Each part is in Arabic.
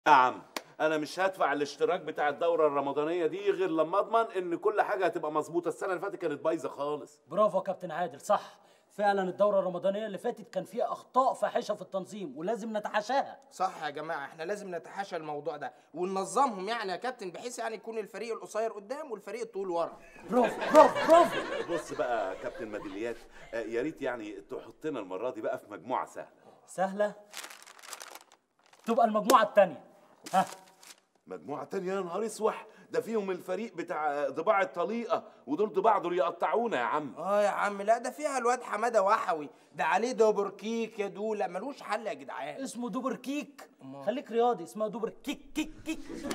نعم. انا مش هدفع الاشتراك بتاع الدوره الرمضانيه دي غير لما اضمن ان كل حاجه هتبقى مظبوطه. السنه اللي فاتت كانت بايظه خالص. برافو يا كابتن عادل، صح. فعلا الدورة الرمضانية اللي فاتت كان فيها أخطاء فاحشة في التنظيم ولازم نتحاشاها. صح يا جماعه، احنا لازم نتحاشى الموضوع ده وننظمهم يعني يا كابتن، بحيث يعني يكون الفريق القصير قدام والفريق الطويل ورا. برافو برافو برافو. بص بقى يا كابتن ميداليات، يا ريت يعني تحطنا المره دي بقى في مجموعه سهله. سهلة؟ تبقى المجموعة التانية. ها، مجموعه تانية؟ يا نهار اسوح، ده فيهم الفريق بتاع ضباع الطليقه، ودول ضباع دول يقطعونا يا عم. يا عم لا، ده فيها الواد حماده وحوي، ده عليه دوبركيك يا دوله، ملوش حل يا جدعان. اسمه دوبر كيك. خليك رياضي، اسمها دوبر كيك كيك كيك.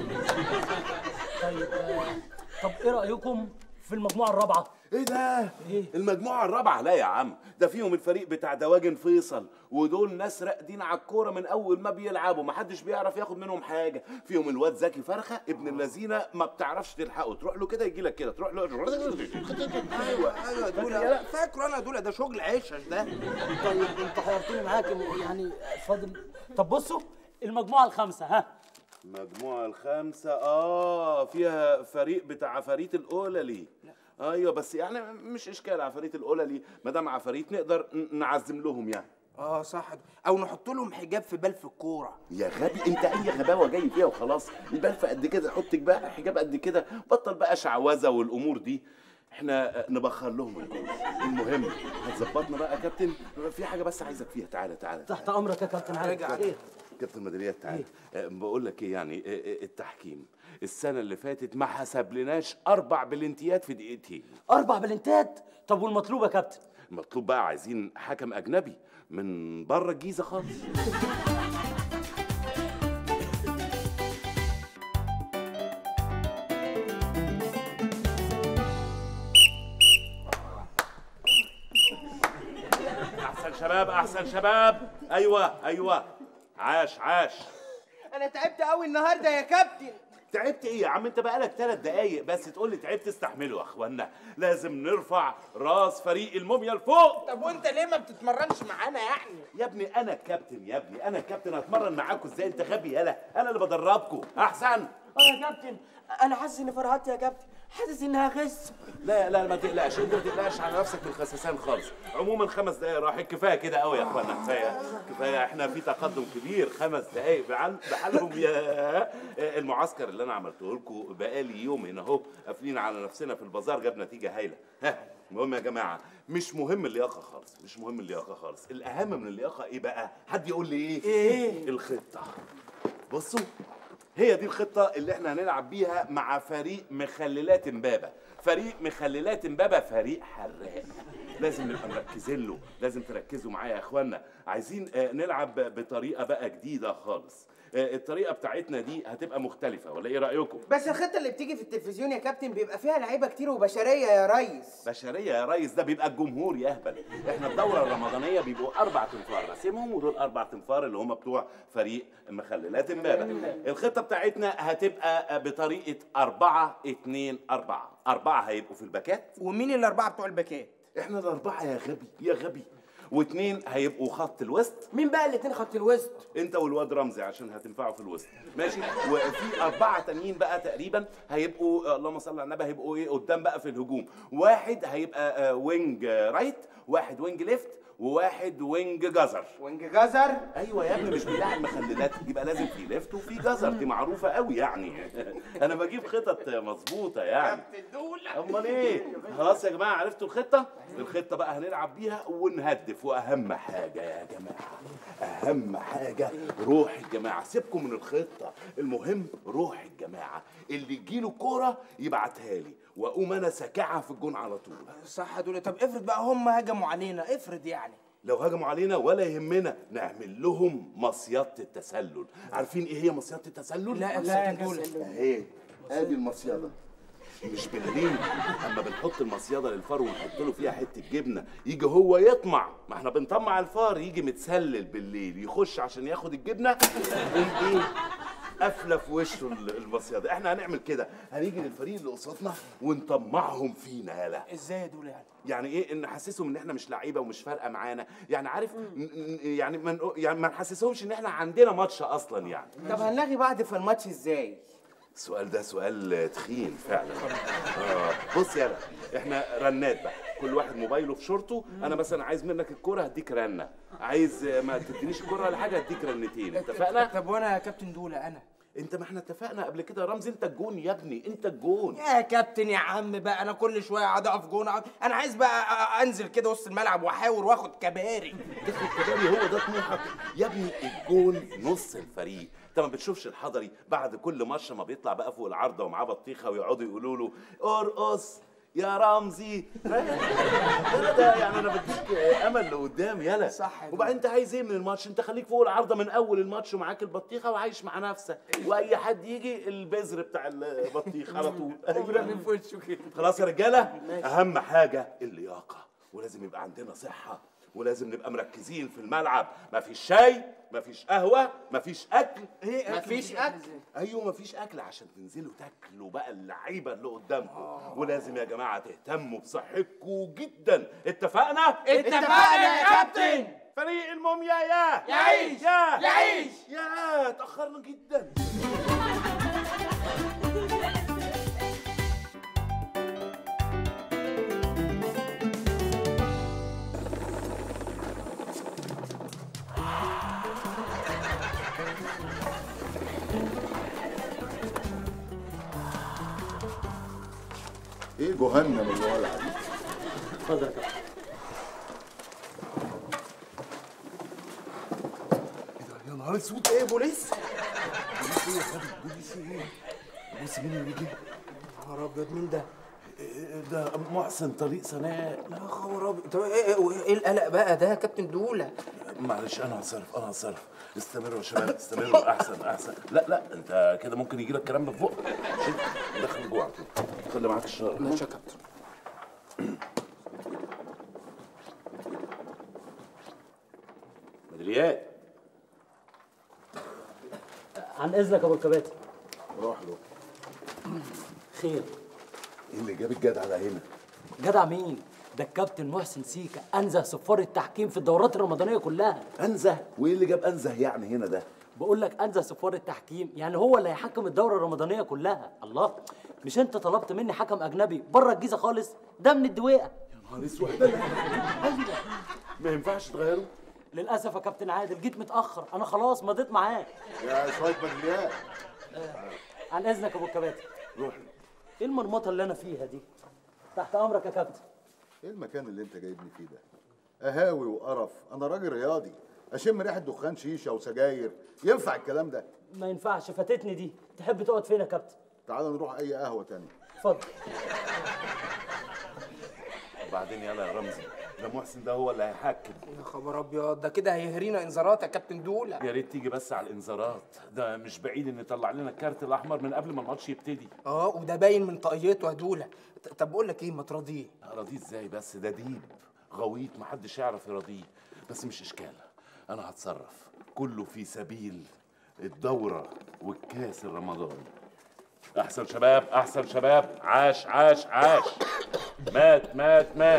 طيب طب ايه رأيكم في المجموعة الرابعة؟ ايه ده؟ إيه؟ المجموعة الرابعة؟ لا يا عم، ده فيهم الفريق بتاع دواجن فيصل، ودول ناس راقدين على الكورة من أول ما بيلعبوا، محدش بيعرف ياخد منهم حاجة. فيهم الواد زكي فرخة ابن اللذينة، ما بتعرفش تلحقه، تروح له كده يجي لك كده، تروح له ايوه دوله، فاكره انا دوله، ده شغل عشش ده. طيب انت حيرتني معاك يعني فاضل. طب بصوا المجموعة الخامسة. ها، المجموعة الخامسة فيها فريق بتاع عفاريت القللي. ايوه بس يعني مش اشكال، عفاريت القللي ما دام عفاريت نقدر نعزم لهم يعني. صح، او نحط لهم حجاب في بال في الكوره. يا غبي انت، اي غباوه جاي فيها وخلاص. البلفه قد كده، حط بقى حجاب قد كده، بطل بقى شعوذه والامور دي. احنا نبخر لهم الجو. المهم هتظبطنا بقى يا كابتن، في حاجه بس عايزك فيها. تعالى تعالى تحت امرك يا كابتن عادل. راجع. كابتن ميداليات تعالى. بقول لك ايه يعني، التحكيم السنه اللي فاتت ما حسبلناش 4 بلنتيات في دقيقتين. 4 بلنتات؟ طب والمطلوب يا كابتن؟ المطلوب بقى عايزين حكم اجنبي من بره الجيزه خالص. احسن شباب احسن شباب. ايوه عاش عاش. انا تعبت قوي النهارده يا كابتن. تعبت ايه يا عم؟ انت بقالك 3 دقايق بس تقول لي تعبت. استحمله يا اخوانا، لازم نرفع راس فريق الموميا لفوق. طب وانت ليه ما بتتمرنش معانا يعني؟ يا ابني انا الكابتن، يا ابني انا الكابتن، هتمرن معاكم ازاي؟ انت غبي يالا، انا اللي بدربكم. احسن. يا كابتن، انا حاسس اني فرهدت يا كابتن، حاسس اني هخس. لا ما تقلقش، انت ما تقلقش على نفسك من الخسسان خالص. عموما 5 دقايق راحت كفايه كده قوي يا اخوانا، كفايه احنا في تقدم كبير. 5 دقايق بحالهم يا المعسكر اللي انا عملته لكم بقالي يوم هنا اهو، قافلين على نفسنا في البازار، جاب نتيجه هايله. المهم يا جماعه، مش مهم اللياقه خالص، مش مهم اللياقه خالص. الاهم من اللياقه ايه بقى؟ حد يقول لي ايه؟ الخطه. بصوا، هي دي الخطة اللي احنا هنلعب بيها مع فريق مخللات امبابة. فريق مخللات امبابة فريق حراق، لازم نبقى مركزين له. لازم تركزوا معايا يا اخوانا. عايزين نلعب بطريقة بقى جديدة خالص. الطريقة بتاعتنا دي هتبقى مختلفة، ولا ايه رأيكم؟ بس الخطه اللي بتيجي في التلفزيون يا كابتن بيبقى فيها لعيبه كتير وبشريه يا ريس. بشرية يا ريس؟ ده بيبقى الجمهور يهبل. احنا الدورة الرمضانية بيبقوا 4 تنفار راسمهم، ودول 4 تنفار اللي هم بتوع فريق مخللات امبابة. الخطة بتاعتنا هتبقى بطريقة 4-2-4. 4 هيبقوا في الباكات. ومين الاربعه بتوع الباكات؟ احنا ال4 يا غبي يا غبي. و2 هيبقوا خط الوسط. مين بقى الاتنين خط الوسط؟ انت والواد رمزي عشان هتنفعوا في الوسط، ماشي. وفي 4 تانيين بقى تقريبا هيبقوا، اللهم صل على النبي، هيبقوا ايه قدام بقى في الهجوم. واحد هيبقى وينج رايت، واحد وينج ليفت، وواحد وينج جزر. وينج جزر؟ ايوه يا ابني، مش بيلاعب مخللات يبقى لازم في ليفت وفي جزر، دي معروفه قوي يعني. انا بجيب خطط مظبوطه يعني. امال ايه؟ خلاص يا جماعه، عرفتوا الخطه؟ الخطه بقى هنلعب بيها ونهدف. واهم حاجه يا جماعه، اهم حاجه روح الجماعه. سيبكم من الخطه، المهم روح الجماعه. اللي يجيله كوره يبعتها لي، واقوم انا ساكعها في الجون على طول. صح دول. طب افرض بقى هم هجموا علينا، افرض يعني. لو هجموا علينا ولا يهمنا، نعمل لهم مصيدة التسلل. عارفين ايه هي مصيدة التسلل؟ لا يا دول. اهي ادي المصيدة. مش بالليل اما بنحط المصيدة للفار ونحط له فيها حتة جبنة، يجي هو يطمع، ما احنا بنطمع الفار، يجي متسلل بالليل يخش عشان ياخد الجبنة، يقوم ايه؟ قافله في وشه المصيده. احنا هنعمل كده، هنيجي للفريق اللي قصادنا ونطمعهم فينا. يالا ازاي يا دوله يعني؟ يعني ايه؟ ان نحسسهم ان احنا مش لعيبه ومش فارقه معانا، يعني عارف يعني ما نحسسهمش ان احنا عندنا ماتش اصلا يعني. طب هنلغي بعض في الماتش ازاي؟ السؤال ده سؤال تخين فعلا. بص يالا، احنا رنات بقى، كل واحد موبايله في شورته. انا مثلا عايز منك الكوره هديك رنه، عايز ما تدينيش الكوره ولا حاجه هديك رنتين. اتفقنا؟ طب وانا يا كابتن دوله انا؟ انت ما احنا اتفقنا قبل كده يا رمزي، انت الجون يا ابني، انت الجون. يا كابتن يا عم بقى، انا كل شويه اقعد اقف جون انا عايز بقى انزل كده وسط الملعب واحاور واخد كباري. تاخد كباري؟ هو ده طموحك يا ابني؟ الجون نص الفريق. انت ما بتشوفش الحضري بعد كل ماتش ما بيطلع بقى فوق العارضه ومعاه بطيخه ويقعدوا يقولوا له ارقص يا رمزي؟ ده يعني انا بديك امل لقدام. يلا صح. وبعدين انت عايز ايه من الماتش؟ انت خليك فوق العارضه من اول الماتش ومعاك البطيخه وعايش مع نفسك، واي حد يجي البذر بتاع البطيخ على طول. ورمي في وشه كده. خلاص يا رجاله، اهم حاجه اللياقه، ولازم يبقى عندنا صحه، ولازم نبقى مركزين في الملعب. مفيش شاي، مفيش قهوه، مفيش اكل. مفيش اكل؟ ايوه مفيش اكل، عشان تنزلوا تاكلوا بقى اللعيبه اللي قدامكم. ولازم يا جماعه تهتموا بصحتكم جدا. اتفقنا؟ اتفقنا يا كابتن. فريق الموميا يا يعيش يعيش. يا اتاخرنا جدا. ايه جهنم اللي ولع دي؟ اتفضل يا كابتن. يا نهار اسود، ايه بوليس؟ بوليس ايه يا خالد؟ بوليس ايه؟ بص مين اللي جه؟ يا نهار ابيض، مين ده؟ ده محسن طريق سناء. يا خبر ابيض. طب ايه القلق بقى ده يا كابتن دوله؟ معلش انا هتصرف. استمروا يا شباب، استمروا. احسن. لا انت كده ممكن يجي لك كلام من فوق. دخل جوه على طول، خلي معاك الشراب. ماشي يا كابتن. ميداليات. عن اذنك يا ابو الكباتن. روح له. خير؟ ايه اللي جاب الجدع ده هنا؟ جدع مين؟ ده الكابتن محسن سيكا انزه صفار التحكيم في الدورات الرمضانيه كلها. انزه؟ وايه اللي جاب انزه يعني هنا ده؟ بقول لك انزه صفار التحكيم، يعني هو اللي هيحكم الدوره الرمضانيه كلها. الله، مش انت طلبت مني حكم اجنبي بره الجيزه خالص؟ ده من الدويقه. يا نهار اسود، ده ما ينفعش تغيره؟ للاسف يا كابتن عادل، جيت متاخر، انا خلاص مضيت معاه. يا شويه ميداليات. عن اذنك يا ابو الكباتن. روح. ايه المرمطه اللي انا فيها دي؟ تحت امرك يا كابتن. ايه المكان اللي انت جايبني فيه ده؟ قهاوي وقرف. انا راجل رياضي، اشم ريحه دخان شيشه وسجاير؟ ينفع الكلام ده؟ ما ينفعش، فاتتني دي. تحب تقعد فين يا كابتن؟ تعال نروح اي قهوه تانية. اتفضل. وبعدين يلا يا رمزي، ده محسن ده هو اللي هيحكم. يا خبر ابيض، ده كده هيهرينا انذارات يا كابتن دوله. يا ريت تيجي بس على الانذارات، ده مش بعيد ان يطلع لنا الكارت الاحمر من قبل ما الماتش يبتدي. وده باين من طاقيته يا دوله. طب بقول لك ايه، ما تراضيه؟ اراضيه ازاي بس؟ ده ديب غويط محدش يعرف يراضيه. بس مش اشكال، انا هتصرف، كله في سبيل الدوره والكاس الرمضاني. احسن شباب، عاش. مات.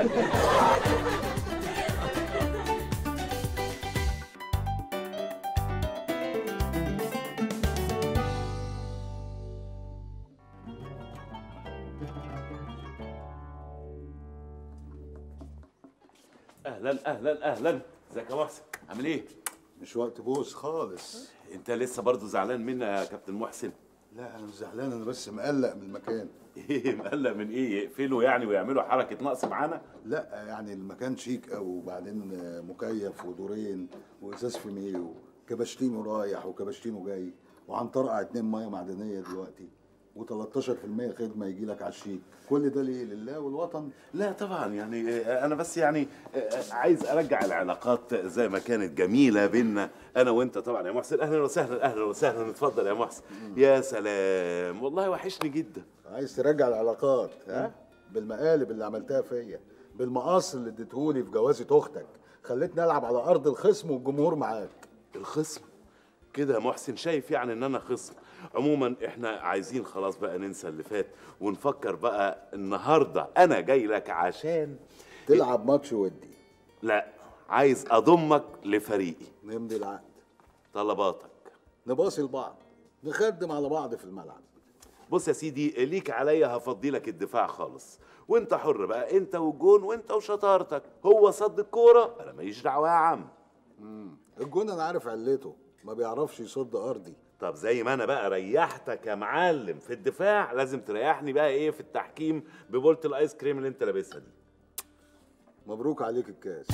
اهلا. ازيك يا محسن؟ عامل ايه؟ مش وقت بوس خالص. انت لسه برضه زعلان منا يا كابتن محسن؟ لا انا مش زعلان، انا بس مقلق من المكان. ايه مقلق من ايه؟ يقفلوا يعني ويعملوا حركه نقص معانا؟ لا يعني المكان شيك قوي، وبعدين مكيف ودورين وازاز فيميه وكباشتينه رايح وكباشتينه جاي، وعن طرقع 2 ميه معدنيه دلوقتي، و13% خدمه يجي لك على الشيك. كل ده ليه؟ لله والوطن. لا طبعا، يعني انا بس يعني عايز ارجع العلاقات زي ما كانت جميله بينا انا وانت. طبعا يا محسن، اهلا وسهلا. اتفضل يا محسن. يا سلام، والله وحشني جدا. عايز ترجع العلاقات ها؟ بالمقالب اللي عملتها فيا، بالمقص اللي اديتهولي في جوازة اختك، خليتني العب على ارض الخصم والجمهور معاك. الخصم؟ كده يا محسن شايف يعني ان انا خصم. عموما احنا عايزين خلاص بقى ننسى اللي فات ونفكر بقى. النهارده انا جاي لك عشان تلعب ماتش ودي. لا، عايز اضمك لفريقي. نمضي العقد. طلباتك. نباصي لبعض، نخدم على بعض في الملعب. بص يا سيدي، ليك عليا هفضي لك الدفاع خالص، وانت حر بقى، انت والجون وانت وشطارتك. هو صد الكوره انا ماليش دعوه يا عم. الجون انا عارف علته، ما بيعرفش يصد ارضي. طب زي ما انا بقى ريحتك يا معلم في الدفاع، لازم تريحني بقى ايه في التحكيم ببولة الايس كريم اللي انت لابسها دي. مبروك عليك الكاس.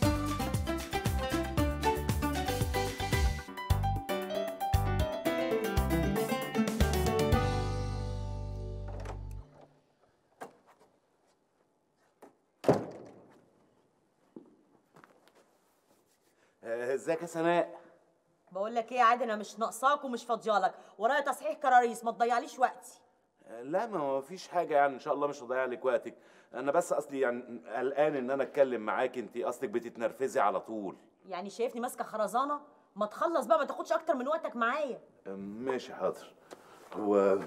ازيك يا سناء؟ بقول لك ايه يا عادل، انا مش ناقصاك ومش فاضيالك، ورايا تصحيح كراريس، ما تضيعليش وقتي. لا، ما هو فيش حاجه يعني، ان شاء الله مش هضيع لك وقتك. انا بس اصلي يعني قلقان ان انا اتكلم معاك، انت اصلك بتتنرفزي على طول. يعني شايفني ماسكه خرزانه؟ ما تخلص بقى، ما تاخدش اكتر من وقتك معايا. ماشي حاضر. هو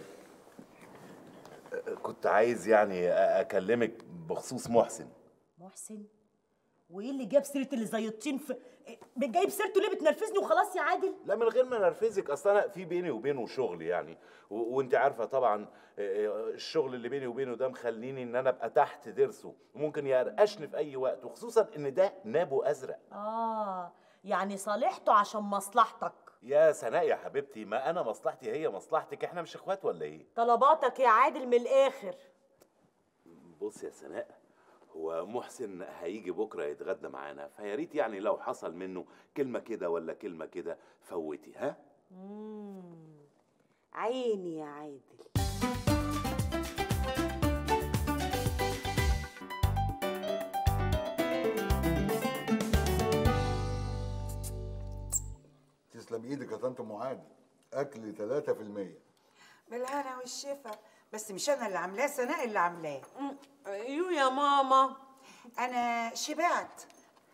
كنت عايز يعني اكلمك بخصوص محسن. محسن؟ وايه اللي جاب سيره اللي زي الطين في جايب سيرته ليه؟ بتنرفزني وخلاص يا عادل. لا، من غير ما نرفزك، اصل انا في بيني وبينه شغل يعني، وانت عارفه طبعا الشغل اللي بيني وبينه ده مخليني ان انا ابقى تحت ضرسه، وممكن يرقشني في اي وقت، وخصوصا ان ده نابو ازرق. يعني صالحته عشان مصلحتك. يا سناء يا حبيبتي، ما انا مصلحتي هي مصلحتك، احنا مش اخوات ولا ايه؟ طلباتك يا عادل من الاخر. بص يا سناء، هو محسن هيجي بكره يتغدى معانا، فيا ريت يعني لو حصل منه كلمه كده ولا كلمه كده فوتي. ها؟ عيني يا عادل. تسلم ايدك يا طنط ام عادل، اكل 3%. بالهنا والشفا، بس مش انا اللي عاملاه، سناء اللي عاملاه. ايوه يا ماما، انا شبعت،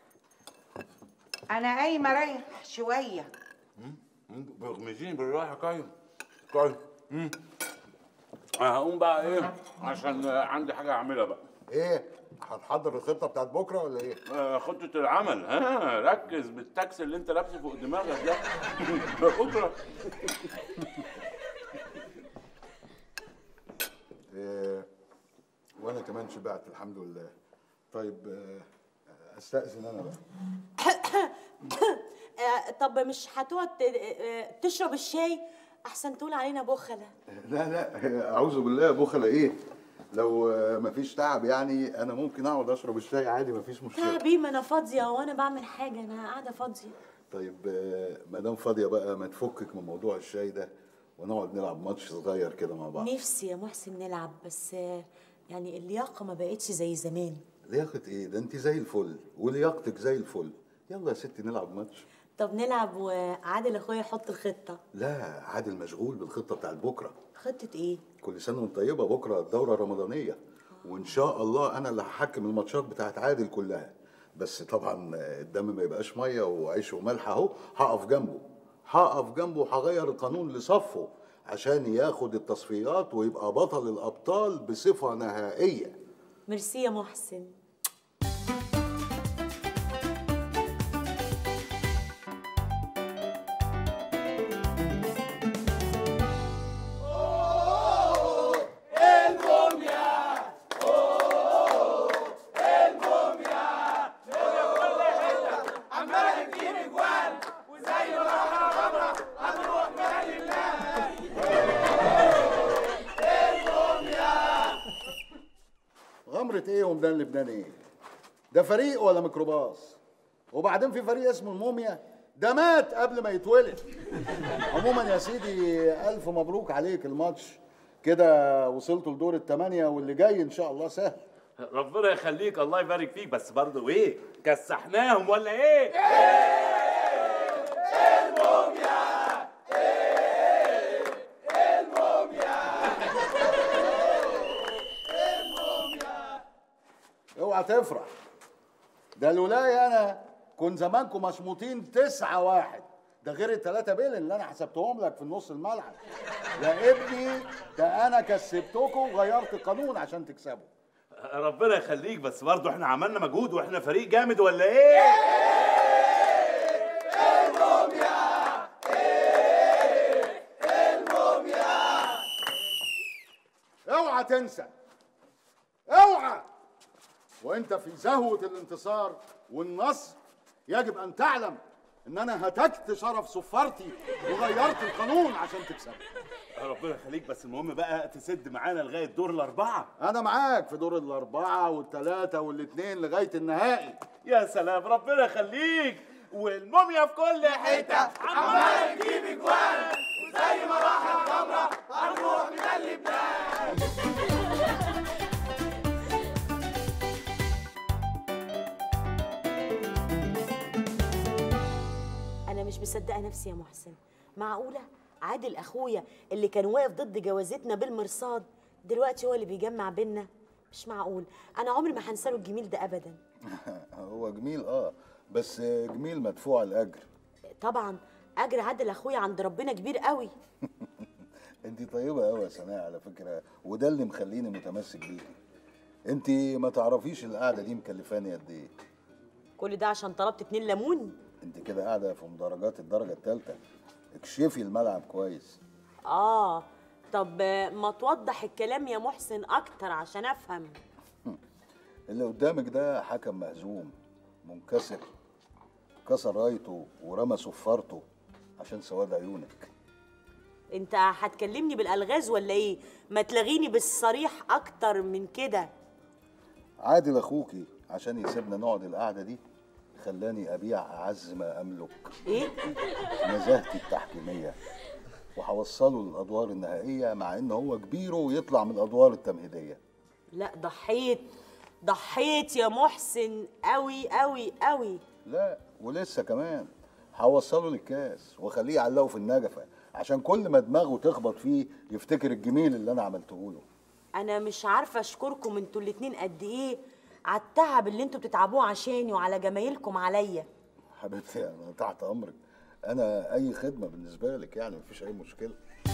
انا قايمه اريح شويه. بغمزيني بالراحه. طيب هقوم بقى ايه عشان عندي حاجه اعملها بقى. ايه هتحضر الخطه بتاعت بكره ولا ايه؟ خطه العمل. ركز بالتاكس اللي انت لابسه فوق دماغك ده. بكره. وانا كمان شبعت الحمد لله. طيب استأذن انا بقى. طب مش هتقعد تشرب الشاي احسن تقول علينا بخله؟ لا اعوذ بالله، بخله ايه؟ لو مفيش تعب يعني انا ممكن اقعد اشرب الشاي عادي، مفيش مشكله. تعبي؟ ما انا فاضيه وانا بعمل حاجه، انا قاعده فاضيه. طيب ما دام فاضيه بقى، ما تفكك من موضوع الشاي ده ونقعد نلعب ماتش صغير كده مع بعض. نفسي يا محسن نلعب، بس يعني اللياقه ما بقتش زي زمان. لياقه ايه؟ ده انت زي الفل ولياقتك زي الفل. يلا يا ستي نلعب ماتش. طب نلعب وعادل اخويا يحط الخطه. لا، عادل مشغول بالخطه بتاعت بكره. خطه ايه؟ كل سنه وانت طيبه، بكره الدوره الرمضانيه، وان شاء الله انا اللي هحكم الماتشات بتاعت عادل كلها. بس طبعا الدم ما يبقاش ميه وعيش وملح. اهو هقف جنبه وهغير القانون لصفه عشان ياخد التصفيات ويبقى بطل الابطال بصفه نهائيه. ميرسي يا محسن. غمرة ايه ومدان لبنان ايه؟ ده فريق ولا ميكروباص؟ وبعدين في فريق اسمه الموميا ده مات قبل ما يتولد. عموما يا سيدي الف مبروك عليك الماتش، كده وصلتوا لدور الثمانية واللي جاي ان شاء الله سهل. ربنا يخليك، الله يبارك فيك. بس برضه ايه، كسحناهم ولا ايه؟ اوعى تفرح، ده لولاي انا كن زمانكم مشموطين 9-1. ده غير ال3 بيل اللي انا حسبتهم لك في النص الملعب. يا ابني ده انا كسبتكم وغيرت القانون عشان تكسبوا. ربنا يخليك، بس برضه احنا عملنا مجهود واحنا فريق جامد ولا ايه؟ اوعى تنسى، اوعى وانت في زهوة الانتصار والنصر يجب ان تعلم ان انا هتكت شرف صفارتي وغيرت القانون عشان تكسب. ربنا يخليك، بس المهم بقى تسد معانا لغايه دور ال4. انا معاك في دور ال4 وال3 وال2 لغايه النهائي. يا سلام، ربنا يخليك. والموميا في كل حته عمال نجيب اجوان، وزي ما راح الخمره هنروح من لبنان. انا مش مصدقه نفسي يا محسن. معقوله عادل اخويا اللي كان واقف ضد جوازتنا بالمرصاد دلوقتي هو اللي بيجمع بينا؟ مش معقول. انا عمري ما هنساله الجميل ده ابدا. هو جميل بس جميل مدفوع الاجر. طبعا اجر عادل اخويا عند ربنا كبير قوي. انت طيبه قوي يا سناء على فكره، وده اللي مخليني متمسك بيكي. انت ما تعرفيش القعده دي مكلفاني قد ايه. كل ده عشان طلبت 2 ليمون؟ انت كده قاعده في مدرجات الدرجه الثالثه. اكشفي الملعب كويس. طب ما توضح الكلام يا محسن اكتر عشان افهم. اللي قدامك ده حكم مهزوم منكسر، كسر رايته ورمى صفارته عشان سواد عيونك. انت هتكلمني بالالغاز ولا ايه؟ ما تلغيني بالصريح اكتر من كده. عادل اخوكي عشان يسيبنا نقعد القعده دي خلاني ابيع اعز ما املك. ايه؟ نزاهتي التحكيميه، وهوصله للادوار النهائيه مع ان هو كبيره ويطلع من الادوار التمهيديه. لا ضحيت يا محسن قوي قوي قوي. لا ولسه كمان هوصله للكاس واخليه يعلقه في النجفه عشان كل ما دماغه تخبط فيه يفتكر الجميل اللي انا عملته له. انا مش عارفه اشكركم انتوا الاتنين قد ايه على التعب اللي انتوا بتتعبوه عشاني وعلى جمايلكم عليا. حبيبتي انا تحت امرك، انا اي خدمه بالنسبه لك يعني مفيش اي مشكله.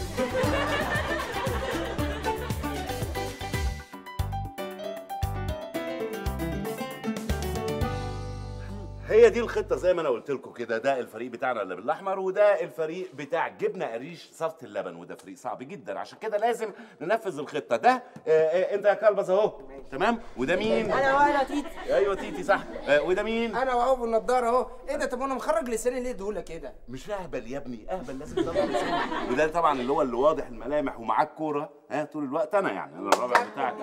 هي دي الخطه زي ما انا قلت لكم كده. ده الفريق بتاعنا اللي بالاحمر، وده الفريق بتاع جبنه قريش صفة اللبن، وده فريق صعب جدا، عشان كده لازم ننفذ الخطه. ده انت يا كلبز اهو، تمام. وده مين؟ انا وانا تيتي. ايوه تيتي صح. وده مين؟ انا واهو بالنضاره اهو. ايه ده؟ طب انا مخرج لساني ليه دهوله كده؟ مش اهبل يا ابني، اهبل لازم تطلع لسانك. وده طبعا اللي هو اللي واضح الملامح ومعاك كوره طول الوقت. انا يعني انا الرابع بتاعك.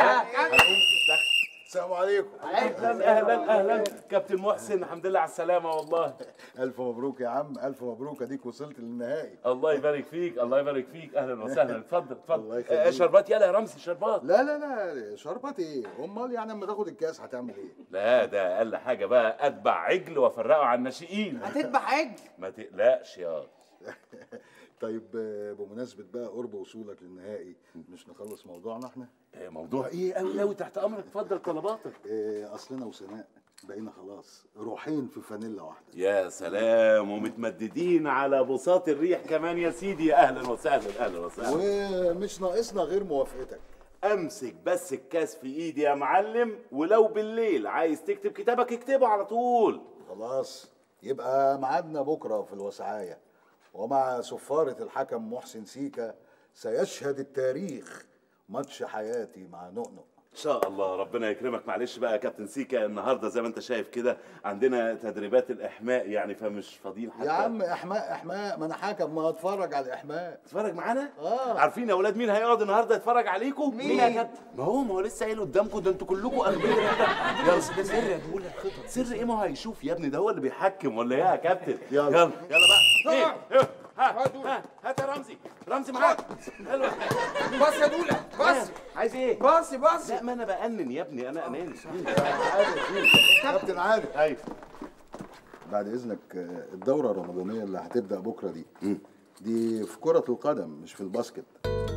السلام عليكم. اهلا كابتن محسن، الحمد لله على السلامه. والله الف مبروك يا عم، الف مبروك، اديك وصلت للنهائي. الله يبارك فيك، الله يبارك فيك. اهلا وسهلا. اتفضل الله يخليك. شربات يلا يا رمزي، شربات. لا شربات ايه؟ امال يعني اما تاخد الكاس هتعمل ايه؟ لا ده اقل حاجه بقى، اتبع عجل وافرقه على الناشئين. هتذبح عجل؟ ما تقلقش يا طيب بمناسبة بقى قرب وصولك للنهائي، مش نخلص موضوعنا احنا؟ موضوع ايه؟ قوي تحت امرك، اتفضل طلباتك. اصلنا وسناء بقينا خلاص روحين في فانيلا واحدة. يا سلام، ومتمددين على بساط الريح كمان يا سيدي. اهلا وسهلا، اهلا وسهلا. ومش ناقصنا غير موافقتك. امسك بس الكاس في ايدي يا معلم، ولو بالليل عايز تكتب كتابك اكتبه على طول. خلاص يبقى ميعادنا بكرة في الوسعاية، ومع صفارة الحكم محسن سيكا سيشهد التاريخ ماتش حياتي مع نؤنؤ. ان شاء الله ربنا يكرمك. معلش بقى يا كابتن سيكا، النهارده زي ما انت شايف كده عندنا تدريبات الاحماء يعني، فمش فاضيين حتى. يا عم احماء، ما انا حكم، ما هتفرج على الاحماء. تتفرج معانا؟ عارفين يا اولاد مين هيقعد النهارده يتفرج عليكم؟ مين يا كابتن؟ ما هو لسه قايل قدامكم، ده انتوا كلكم اغبياء كده. يلا ده سر يا دول الخطط. سر ايه؟ ما هو هيشوف يا ابني، ده هو اللي بيحكم ولا ايه يا كابتن؟ يلا بقى. هات يا رمزي معاك. حلو. باص يا دوله، باص. عايز ايه؟ باصي. لا ما انا بأنن يا ابني، انا اناني. كابتن عادل. ايوه بعد اذنك، الدورة الرمضانية اللي هتبدأ بكرة دي في كرة القدم مش في الباسكت.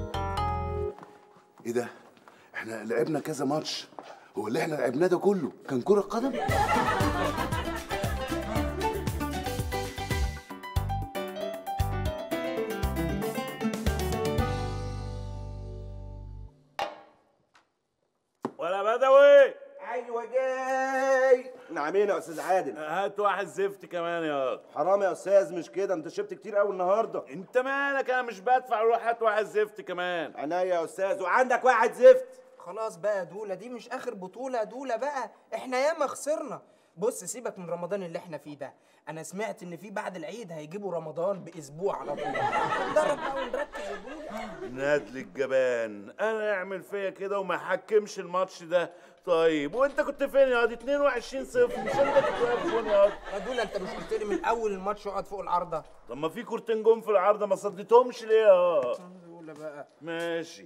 ايه ده؟ احنا لعبنا كذا ماتش، هو اللي احنا لعبناه ده كله كان كرة قدم؟ مع مين يا استاذ عادل؟ هات واحد زفت كمان يا حرام يا استاذ، مش كده، انت شربت كتير قوي النهارده. انت مالك؟ انا مش بدفع، روح هات واحد زفت كمان. عينيا يا استاذ، وعندك واحد زفت. خلاص بقى يا دوله، دي مش اخر بطوله يا دوله بقى، احنا ياما خسرنا. بص سيبك من رمضان اللي احنا فيه ده، انا سمعت ان في بعد العيد هيجيبوا رمضان باسبوع على طول. نضرب بقى ونركز يا دوله. نادل الجبان، انا اعمل فيا كده وما حكمش الماتش ده. طيب وانت كنت فين يا دي؟ 22-0، مش انت كنت واقف جون يا دوله انت مش قلت لي من اول الماتش اقعد فوق العارضه؟ طب ما في كورتين جون في العارضه ما صديتهمش ليه يا دوله بقى؟ ماشي.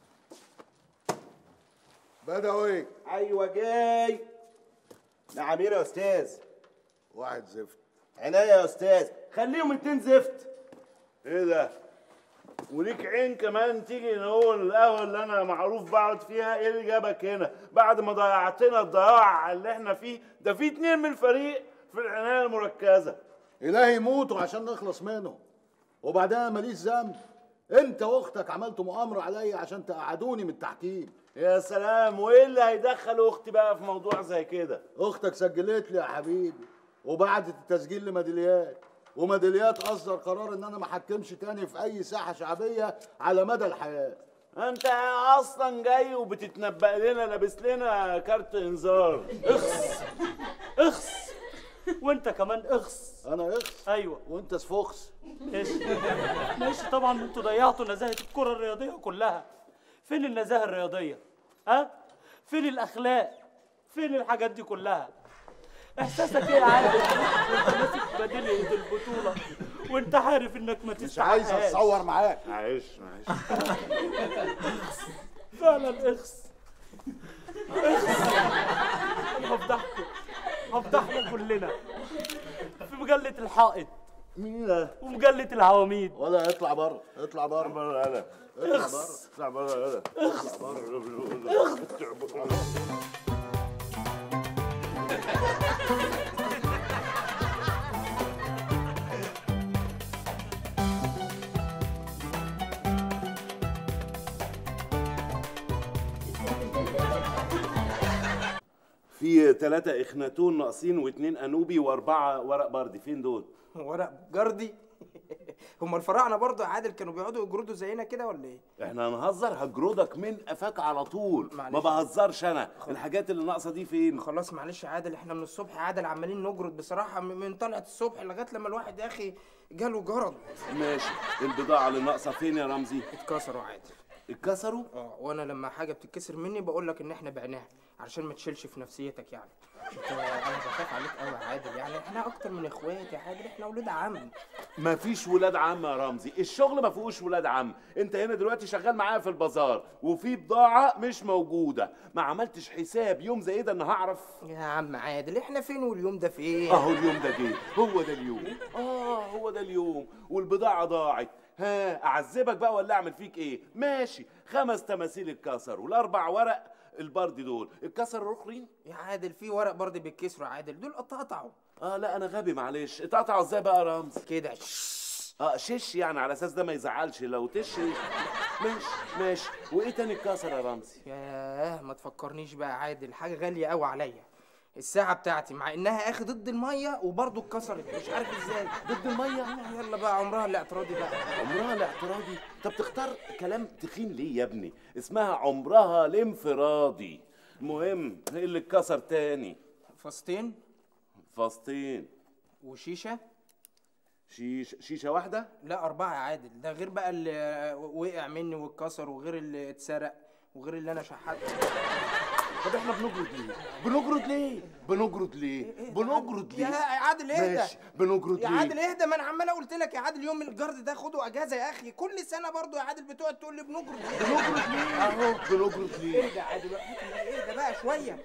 بدوي. ايوه جاي. نعم يا استاذ. واحد زفت. عينيا يا استاذ، خليهم 2 زفت. ايه ده؟ وليك عين كمان تيجي نقول القهوه اللي انا معروف بقعد فيها؟ ايه اللي جابك هنا بعد ما ضيعتنا الضياع اللي احنا فيه ده؟ في 2 من الفريق في العنايه المركزه. الهي يموتوا عشان نخلص منه. وبعدين انا ماليش ذنب، انت واختك عملتوا مؤامره عليا عشان تقعدوني من التحكيم. يا سلام، وايه اللي هيدخل اختي بقى في موضوع زي كده؟ اختك سجلت لي يا حبيبي وبعتت التسجيل لميداليات، وميداليات اصدر قرار ان انا ما احكمش تاني في اي ساحه شعبيه على مدى الحياه. انت اصلا جاي وبتتنبأ لنا، لابس لنا كارت انذار. اخس اخس، وانت كمان اخس. انا اخس؟ ايوه. وانت سفخس؟ ماشي ماشي. طبعا انتوا ضيعتوا نزاهه الكره الرياضيه كلها. فين النزاهه الرياضيه؟ ها؟ فين الاخلاق؟ فين الحاجات دي كلها؟ احساسك ايه يا عادل وانت ماسك ميداليه البطوله وانت عارف انك ما مش تستحقهاش؟ عايز اتصور معاك. معلش فعلا اخس اخس. انا هفضحكم كلنا في مجله الحائط. مين ده؟ ومجله العواميد. ولا اطلع بره، اطلع بره. بره يالا، اطلع بره، اطلع بره يالا، اطلع بره. في 3 اخناتون ناقصين و2 انوبي و4 ورق بردي. فين دول؟ ورق جردي؟ هما الفراعنه برضه يا عادل كانوا بيقعدوا يجردوا زينا كده ولا ايه؟ احنا هنهزر؟ هجردك من قفاك على طول. ما بهزرش انا. الحاجات اللي ناقصه دي فين؟ خلاص معلش يا عادل، احنا من الصبح يا عادل عمالين نجرد بصراحه، من طلعت الصبح لغايه لما الواحد يا اخي جاله جرد. ماشي. البضاعه اللي ناقصه فين يا رمزي؟ اتكسروا عادل. اتكسروا؟ وانا لما حاجه بتتكسر مني بقول لك ان احنا بعناها علشان ما تشيلش في نفسيتك يعني. انا بخاف عليك قوي يا عادل، يعني احنا اكتر من اخوات يا عادل، احنا اولاد عم. مفيش ولاد عم يا رمزي، الشغل ما فيهوش ولاد عم. انت هنا دلوقتي شغال معايا في البازار وفي بضاعه مش موجوده، ما عملتش حساب يوم زي ده ان هعرف؟ يا عم عادل احنا فين واليوم ده فين؟ اهو اليوم ده جه، هو ده اليوم. هو ده اليوم، والبضاعه ضاعت. ها اعذبك بقى ولا اعمل فيك ايه؟ ماشي. 5 تماثيل اتكسروا، ال4 ورق البرد دول اتكسروا الاخرين. يا عادل في ورق برضه بيتكسروا يا عادل، دول اتقطعوا. لا انا غبي معلش. اتقطعوا ازاي بقى يا رمز؟ كده شش يعني، على اساس ده ما يزعلش لو تش. ماشي ماشي. وايه تاني اتكسر يا رمزي؟ ياه ما تفكرنيش بقى يا عادل، حاجه غاليه قوي عليا. الساعة بتاعتي مع انها اخي ضد المية وبرضه اتكسرت، مش عارف ازاي. ضد المية؟ يلا بقى عمرها الاعتراضي بقى. عمرها الاعتراضي؟ طب تختار كلام تخين ليه يا ابني؟ اسمها عمرها الانفرادي. المهم ايه اللي اتكسر تاني؟ فاستين. فاستين. وشيشة. شيشة واحدة؟ لا 4 يا عادل، ده غير بقى اللي وقع مني واتكسر وغير اللي اتسرق وغير اللي انا شحته. طب احنا بنجرد ليه؟ بنجرد ليه؟ بنجرد ليه؟ بنجرد ليه؟ يا عادل اهدى. ماشي بنجرد ليه؟ يا عادل اهدى، ما انا عمال قلت لك يا عادل يوم الجرد ده خده اجازه يا اخي، كل سنه برضه يا عادل بتقعد تقول لي بنجرد ليه؟ بنجرد ليه؟ اهو بنجرد ليه؟ اهدى يا عادل، اهدى بقى شويه.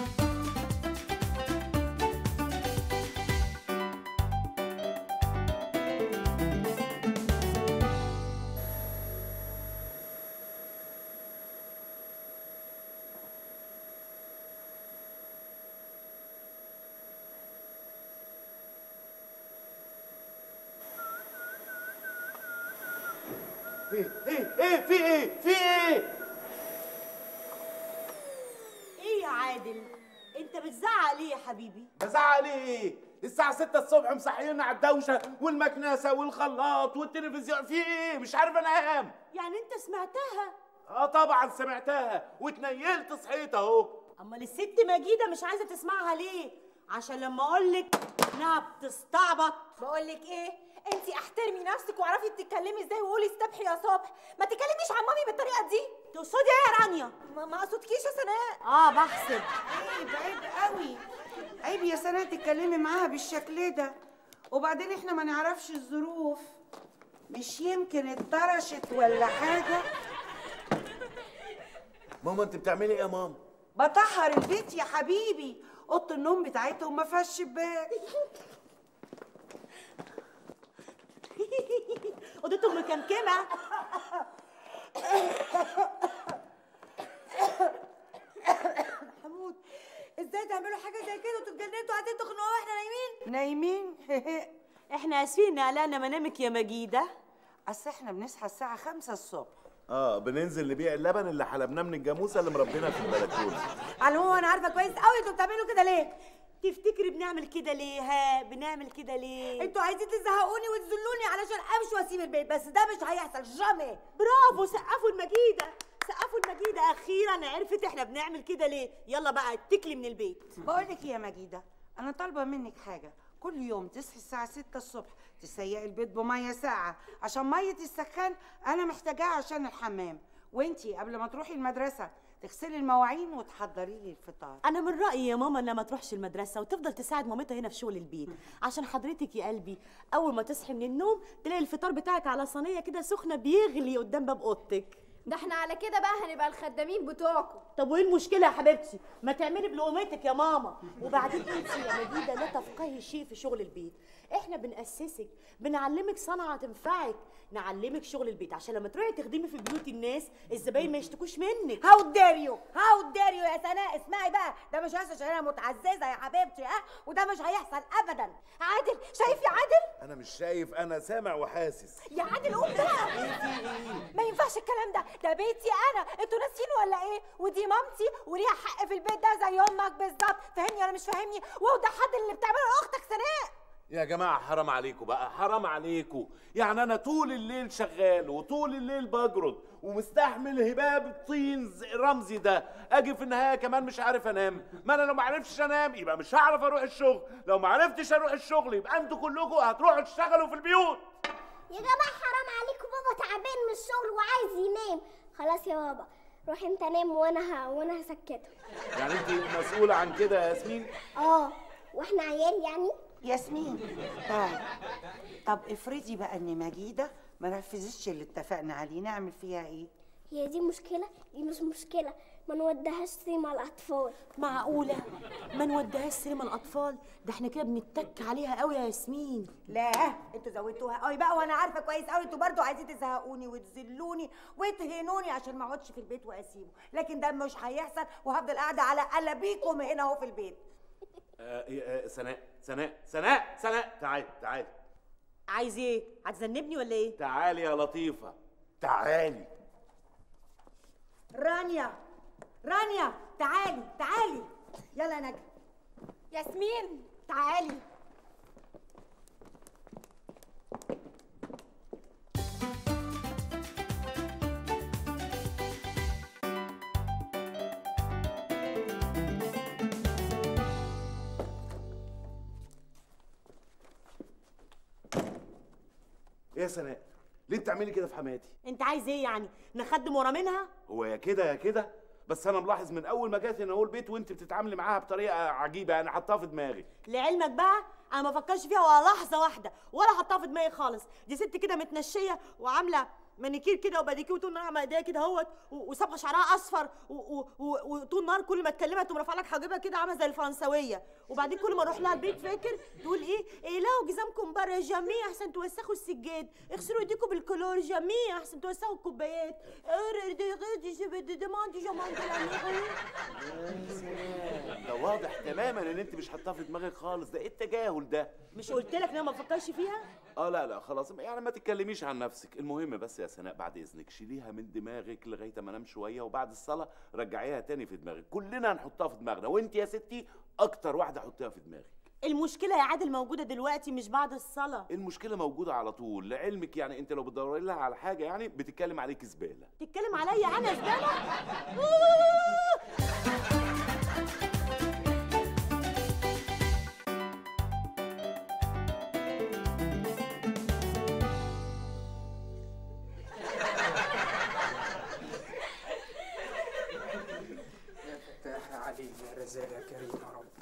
ايه في ايه؟ في ايه؟ ايه يا عادل؟ انت بتزعق ليه يا حبيبي؟ بزعق ليه ايه؟ الساعة 6 الصبح مصحينا على الدوشة والمكنسة والخلاط والتلفزيون، في ايه؟ مش عارف انام. يعني انت سمعتها؟ اه طبعا سمعتها واتنيلت صحيت اهو. امال الست مجيده مش عايزه تسمعها ليه؟ عشان لما اقول لك انها بتستعبط. بقول لك ايه، انت احترمي نفسك واعرفي بتتكلمي ازاي وقولي استبحي يا صبح، ما تكلميش عن مامي بالطريقه دي. تقصدي ايه يا رانيا؟ ما اقصدكيش يا سناء. بحسب. عيب قوي، عيب يا سناء تتكلمي معاها بالشكل ده. وبعدين احنا ما نعرفش الظروف، مش يمكن اتطرشت ولا حاجه. ماما انت بتعملي ايه يا ماما؟ بطهر البيت يا حبيبي، اوضه النوم بتاعتهم ما فيهاش شباك. اوضتهم مكمكمه. حمود، ازاي تعملوا حاجه زي كده وتتجننوا قاعدين تخنقوا واحنا نايمين؟ احنا اسفين ان قلقنا منامك يا مجيده. اصل احنا بنصحى الساعه 5 الصبح. بننزل نبيع اللبن اللي حلبناه من الجاموسه اللي مربينا في البلكونه. على العموم انا عارفه كويس قوي انتوا بتعملوا كده ليه. تفتكري بنعمل كده ليه؟ بنعمل كده ليه؟ انتوا عايزين تزهقوني وتذلوني علشان امشي واسيب البيت، بس ده مش هيحصل جامي. برافو، سقفوا المجيده، سقفوا المجيده، اخيرا عرفت احنا بنعمل كده ليه. يلا بقى اتكلي من البيت. بقول لك يا مجيده، انا طالبه منك حاجه، كل يوم تصحي الساعه 6 الصبح تسيقي البيت بميه ساقعه، عشان ميه السخان انا محتاجاها عشان الحمام، وانتي قبل ما تروحي المدرسه تغسلي المواعين وتحضري لي الفطار. انا من رايي يا ماما انها ما تروحش المدرسه وتفضل تساعد مامتها هنا في شغل البيت، عشان حضرتك يا قلبي اول ما تصحي من النوم تلاقي الفطار بتاعك على صينيه كده سخنه بيغلي قدام باب اوضتك. ده احنا على كده بقى هنبقى الخدامين بتوعكم. طب وايه المشكله يا حبيبتي؟ ما تعملي بلقمتك يا ماما. وبعدين انت يا مجيده لا تفقهي شيء في شغل البيت، احنا بنأسسك، بنعلمك صنعه تنفعك، نعلمك شغل البيت عشان لما تروحي تخدمي في بيوت الناس الزباين ما يشتكوش منك. هاو داريو يا سناء، اسمعي بقى، ده مش هيحصل عشان انا متعززه يا حبيبتي، وده مش هيحصل ابدا. عادل، شايف يا عادل؟ انا مش شايف، انا سامع وحاسس. يا عادل قوم بقى. ما ينفعش الكلام ده بيتي انا، انتوا ناسيين ولا ايه؟ ودي مامتي وليها حق في البيت ده زي امك بالظبط، فاهمني ولا مش فاهمني؟ وده حد اللي بتعمله لاختك سناء. يا جماعة حرام عليكم بقى، حرام عليكم. يعني أنا طول الليل شغال وطول الليل بجرد ومستحمل هباب الطين رمزي ده، أجي في النهاية كمان مش عارف أنام. ما أنا لو ما عرفتش أنام يبقى مش هعرف أروح الشغل، لو ما عرفتش أروح الشغل يبقى أنتوا كلكم هتروحوا تشتغلوا في البيوت. يا جماعة حرام عليكم، بابا تعبان من الشغل وعايز ينام. خلاص يا بابا روح انت نام وانا هسكته. يعني أنت مسؤولة عن كده يا ياسمين؟ واحنا عيال يعني؟ ياسمين طب افرضي بقى ان مجيده ما نفذتش اللي اتفقنا عليه، نعمل فيها ايه؟ هي دي مشكله؟ دي مش مشكله، ما نوديهاش سينما الاطفال. معقوله ما نوديهاش سينما الاطفال؟ ده احنا كده بنتك عليها قوي يا ياسمين. لا انتوا زودتوها قوي بقى، وانا عارفه كويس قوي انتوا برضو عايزين تزهقوني وتذلوني وتهينوني عشان ما اقعدش في البيت واسيبه، لكن ده مش هيحصل وهفضل قاعده على قلبيكم هنا اهو في البيت. سناء تعالي. عايز ايه؟ هتذنبني ولا ايه؟ تعالي يا لطيفة، تعالي. رانيا تعالي يلا يا نجم. ياسمين تعالي. ايه يا سناء؟ ليه بتعملي كده في حماتي؟ انت عايز ايه يعني؟ نخدم ورا منها؟ هو يا كده يا كده، بس انا ملاحظ من اول ما جات هنا هو البيت وانت بتتعاملي معاها بطريقه عجيبه، انا حطاها في دماغي. لعلمك بقى انا ما فكرش فيها ولا لحظه واحده، ولا حطها في دماغي خالص. دي ست كده متنشيه وعامله مانيكير كده وباديكير وطول النهار عامله ايديها كده اهوت وصبغه شعرها اصفر وطول النهار كل ما تكلمها تقوم رافعه لك حاجبها كده عامله زي الفرنسويه. وبعدين كل ما اروح لها البيت فاكر تقول ايه لو جزامكم بره جميع احسن توسخوا السجاد، اغسلوا ايديكم بالكلور جميع احسن توسخوا الكوبايات. ده واضح تماما ان انت مش حاطاها في دماغك خالص. ده ايه التجاهل ده؟ مش قلت لك ان انا ما بفكرش فيها؟ لا خلاص، يعني ما تتكلميش عن نفسك. المهم بس يا سناء بعد اذنك شيليها من دماغك لغايه ما انام شويه، وبعد الصلاه رجعيها تاني في دماغك. كلنا هنحطها في دماغنا، وانت يا ستي اكتر واحده حطيها في دماغك. المشكله يا عادل موجوده دلوقتي مش بعد الصلاه. المشكله موجوده على طول، لعلمك يعني انت لو بتدوري لها على حاجه يعني بتتكلم عليك زباله. تتكلم عليا انا زباله؟ يا رزاق يا كريم يا رب.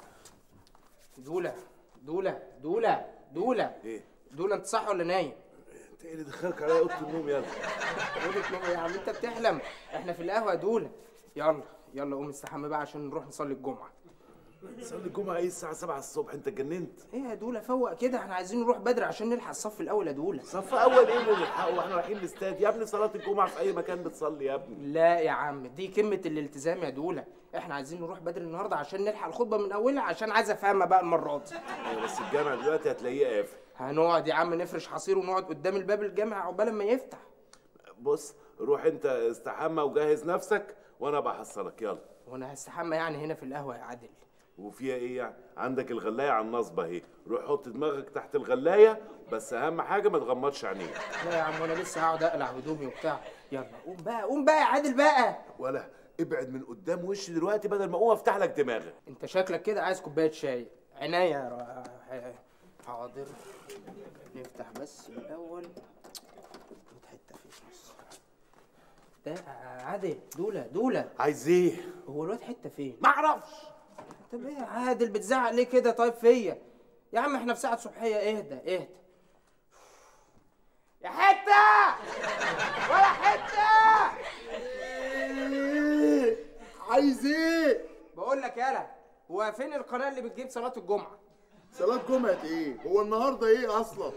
دولة ايه؟ دولة انت صح ولا نايم؟ انت ايه اللي دخلك عليا اوضه النوم يلا؟ اوضه نوم يا عم انت بتحلم، احنا في القهوة يا دولة. يلا قوم استحمى بقى عشان نروح نصلي الجمعة. نصلي الجمعه ايه الساعه 7 الصبح؟ انت اتجننت؟ ايه يا دولة فوق كده، احنا عايزين نروح بدري عشان نلحق الصف الاول يا دولة. صف اول ايه اللي نلحقه واحنا رايحين الاستاد يا ابني؟ صلاه الجمعه في اي مكان بتصلي يا ابني. لا يا عم دي كلمة الالتزام يا دولة، احنا عايزين نروح بدري النهارده عشان نلحق الخطبة من اولها، عشان عايز افهمها بقى المرة دي. ايوه بس الجامع دلوقتي هتلاقيه قافل. هنقعد يا عم نفرش حصير ونقعد قدام الباب الجامع عقبال ما يفتح. بص روح انت استحمى وجهز نفسك وانا بحصلك يلا. وانا هستحمى يعني هنا في القهوة يا عادل؟ وفيها ايه يعني؟ عندك الغلايه على النصبه اهي، روح حط دماغك تحت الغلايه، بس اهم حاجه ما تغمضش عينيك. لا يا عم وانا لسه هقعد اقلع هدومي وبتاع. يلا قوم بقى يا عادل بقى. ولا ابعد من قدام وشي دلوقتي بدل ما اقوم افتح لك دماغك. انت شكلك كده عايز كوبايه شاي. عناية حاضر. نفتح بس الاول. حته فيه بس. ده عادل دولة عايز ايه؟ هو الواد حته فين؟ معرفش. طب ايه يا عادل بتزعق ليه كده طيب فيا؟ يا عم احنا في ساعة صبحية، اهدى. يا حتة ولا حتة. عايز ايه؟ بقول لك يالا، هو فين القناة اللي بتجيب صلاة الجمعة؟ صلاة جمعة ايه؟ هو النهارده ايه اصلا؟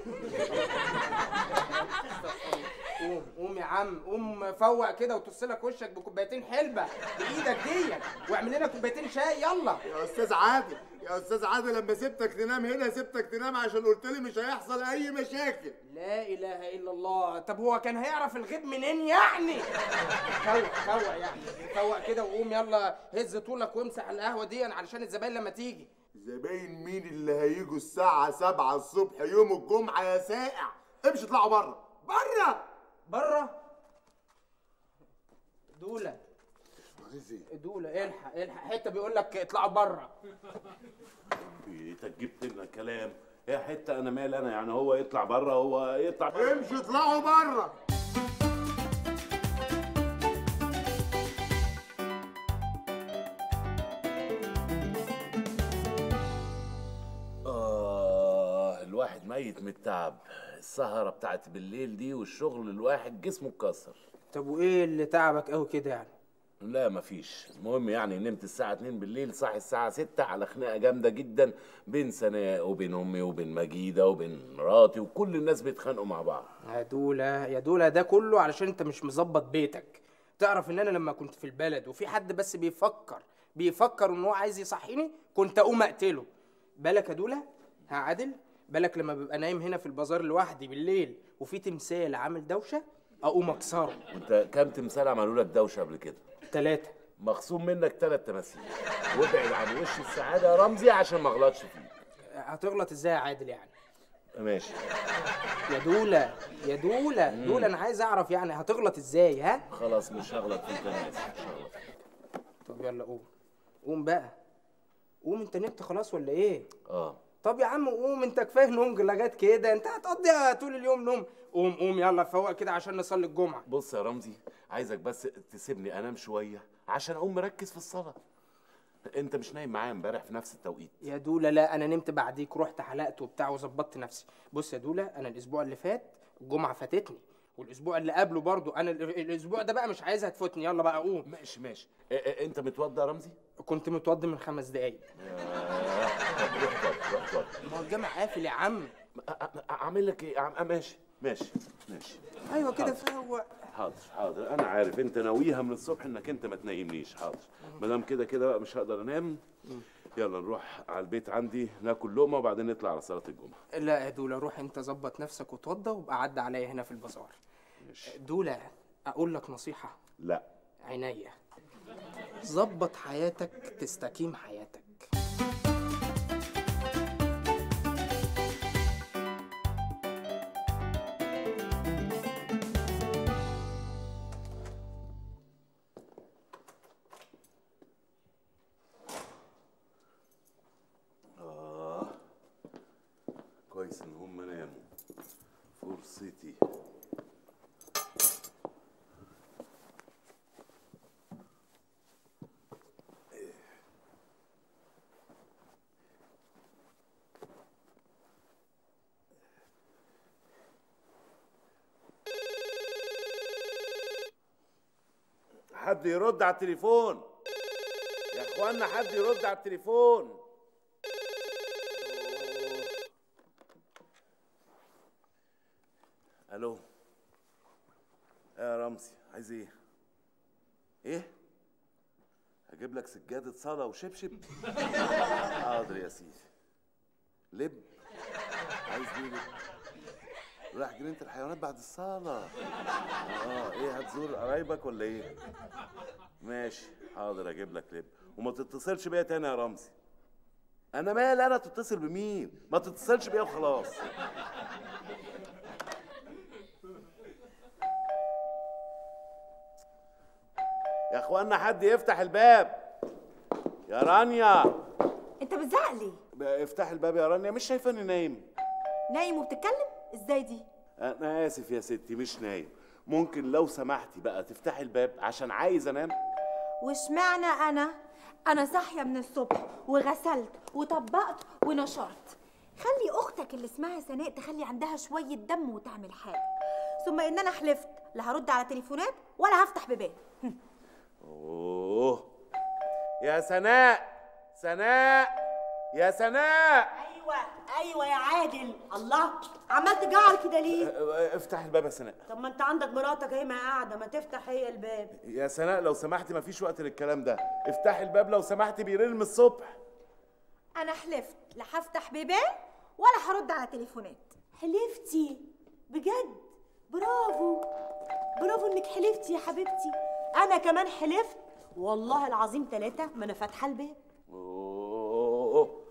قوم يا عم، قوم فوق كده وتغسلك وشك بكوبايتين حلبة بايدك دي، واعمل لنا كوبايتين شاي يلا. يا استاذ عادل لما سبتك تنام هنا سبتك تنام عشان قلت لي مش هيحصل اي مشاكل. لا اله الا الله. طب هو كان هيعرف الغيب منين يعني؟ فوق يعني، فوق كده وقوم يلا هز طولك وامسح القهوة دي علشان الزباين لما تيجي. زباين مين اللي هيجوا الساعة 7 الصبح يوم الجمعة يا سائع؟ امشي اطلعوا بره. دولة الحق حتة بيقول لك اطلعوا بره. انت جبت لنا كلام يا حته، انا مال انا يعني؟ هو يطلع بره، هو يطلع بره. امشي اطلعوا بره. الواحد ميت من التعب، السهرة بتاعت بالليل دي والشغل، الواحد جسمه اتكسر. طب وايه اللي تعبك قوي كده يعني؟ لا مفيش، المهم يعني نمت الساعة 2 بالليل، صاحي الساعة 6 على خناقة جامدة جدا بين سناء وبين أمي وبين مجيدة وبين مراتي، وكل الناس بيتخانقوا مع بعض. يا دولة ده كله علشان انت مش مظبط بيتك. تعرف ان انا لما كنت في البلد وفي حد بس بيفكر ان هو عايز يصحيني كنت اقوم اقتله. بالك يا دولة ها عادل، بالك لما ببقى نايم هنا في البازار لوحدي بالليل وفي تمثال عامل دوشة اقوم اكسره. وانت كام تمثال عملوا لك دوشة قبل كده؟ 3. مخصوم منك 3 تماثيل. وابعد عن وش السعادة يا رمزي عشان ما اغلطش فيك. هتغلط ازاي يا عادل يعني؟ ماشي يا دولة انا عايز اعرف يعني هتغلط ازاي ها؟ خلاص مش هغلط فيك، انا اسف مش هغلط فيك. طب يلا قوم بقى. انت نمت خلاص ولا ايه؟ طب يا عم قوم، انت كفايه نوم جلاجات كده، انت هتقضي طول اليوم نوم. قوم يلا فوق كده عشان نصلي الجمعه. بص يا رمزي، عايزك بس تسيبني انام شويه عشان اقوم مركز في الصلاه. انت مش نايم معايا امبارح في نفس التوقيت؟ يا دوله لا، انا نمت بعديك، رحت حلقت وبتاع وظبطت نفسي. بص يا دوله، انا الاسبوع اللي فات الجمعه فاتتني، والاسبوع اللي قبله برضو، انا الاسبوع ده بقى مش عايزها تفوتني. يلا بقى قوم. ماشي. انت متوضى يا رمزي؟ كنت متوضي من 5 دقايق. روح اتوضى. ما هو الجامع قافل يا عم. اعمل لك ايه؟ ماشي. ايوه كده فوق. حاضر، انا عارف انت ناويها من الصبح انك انت ما تنيمنيش. حاضر، ما دام كده بقى مش هقدر انام. يلا نروح على البيت عندي ناكل لقمه وبعدين نطلع على صلاه الجمعه. لا يا دوله، روح انت ظبط نفسك وتوضى وابقى عدى عليا هنا في البازار. ماشي. دولة اقول لك نصيحة؟ لا. عينيا. ظبط حياتك تستقيم حياتك. كويس ان هم ناموا. فرصتي. حد يرد على التليفون يا اخوانا، حد يرد على التليفون. الو يا رمزي، عايز ايه؟ ايه؟ هجيب لك سجادة صلاة وشبشب؟ حاضر يا سيدي. لب؟ عايز ايه لب؟ رايح جنينة الحيوانات بعد الصلاة. ايه هتزور قرايبك ولا ايه؟ ماشي حاضر اجيب لك لب، وما تتصلش بيا تاني يا رمزي. انا مالي انا تتصل بمين؟ ما تتصلش بيا وخلاص. يا اخوانا حد يفتح الباب. يا رانيا. انت بتزعق ليه؟ افتح الباب يا رانيا، مش شايفه اني نايم؟ نايم وبتتكلم؟ ازاي دي؟ انا اسف يا ستي، مش نايم. ممكن لو سمحتي بقى تفتحي الباب عشان عايز انام؟ واشمعنى انا صاحيه من الصبح وغسلت وطبقت ونشرت. خلي اختك اللي اسمها سناء تخلي عندها شويه دم وتعمل حاجه. ثم ان انا حلفت لا هرد على تليفونات ولا هفتح بيبان. اوه يا سناء، سناء يا سناء. ايوه يا عادل. الله، عمال تجعر كده ليه؟ افتح الباب يا سناء. طب ما انت عندك مراتك اهي ما قاعده، ما تفتح هي الباب. يا سناء لو سمحتي، مفيش وقت للكلام ده. افتحي الباب لو سمحتي، بيرن من الصبح. انا حلفت لا هفتح بيبان ولا هرد على تليفونات. حلفتي؟ بجد؟ برافو برافو انك حلفتي يا حبيبتي. انا كمان حلفت والله العظيم 3 ما انا فاتحه الباب. اوه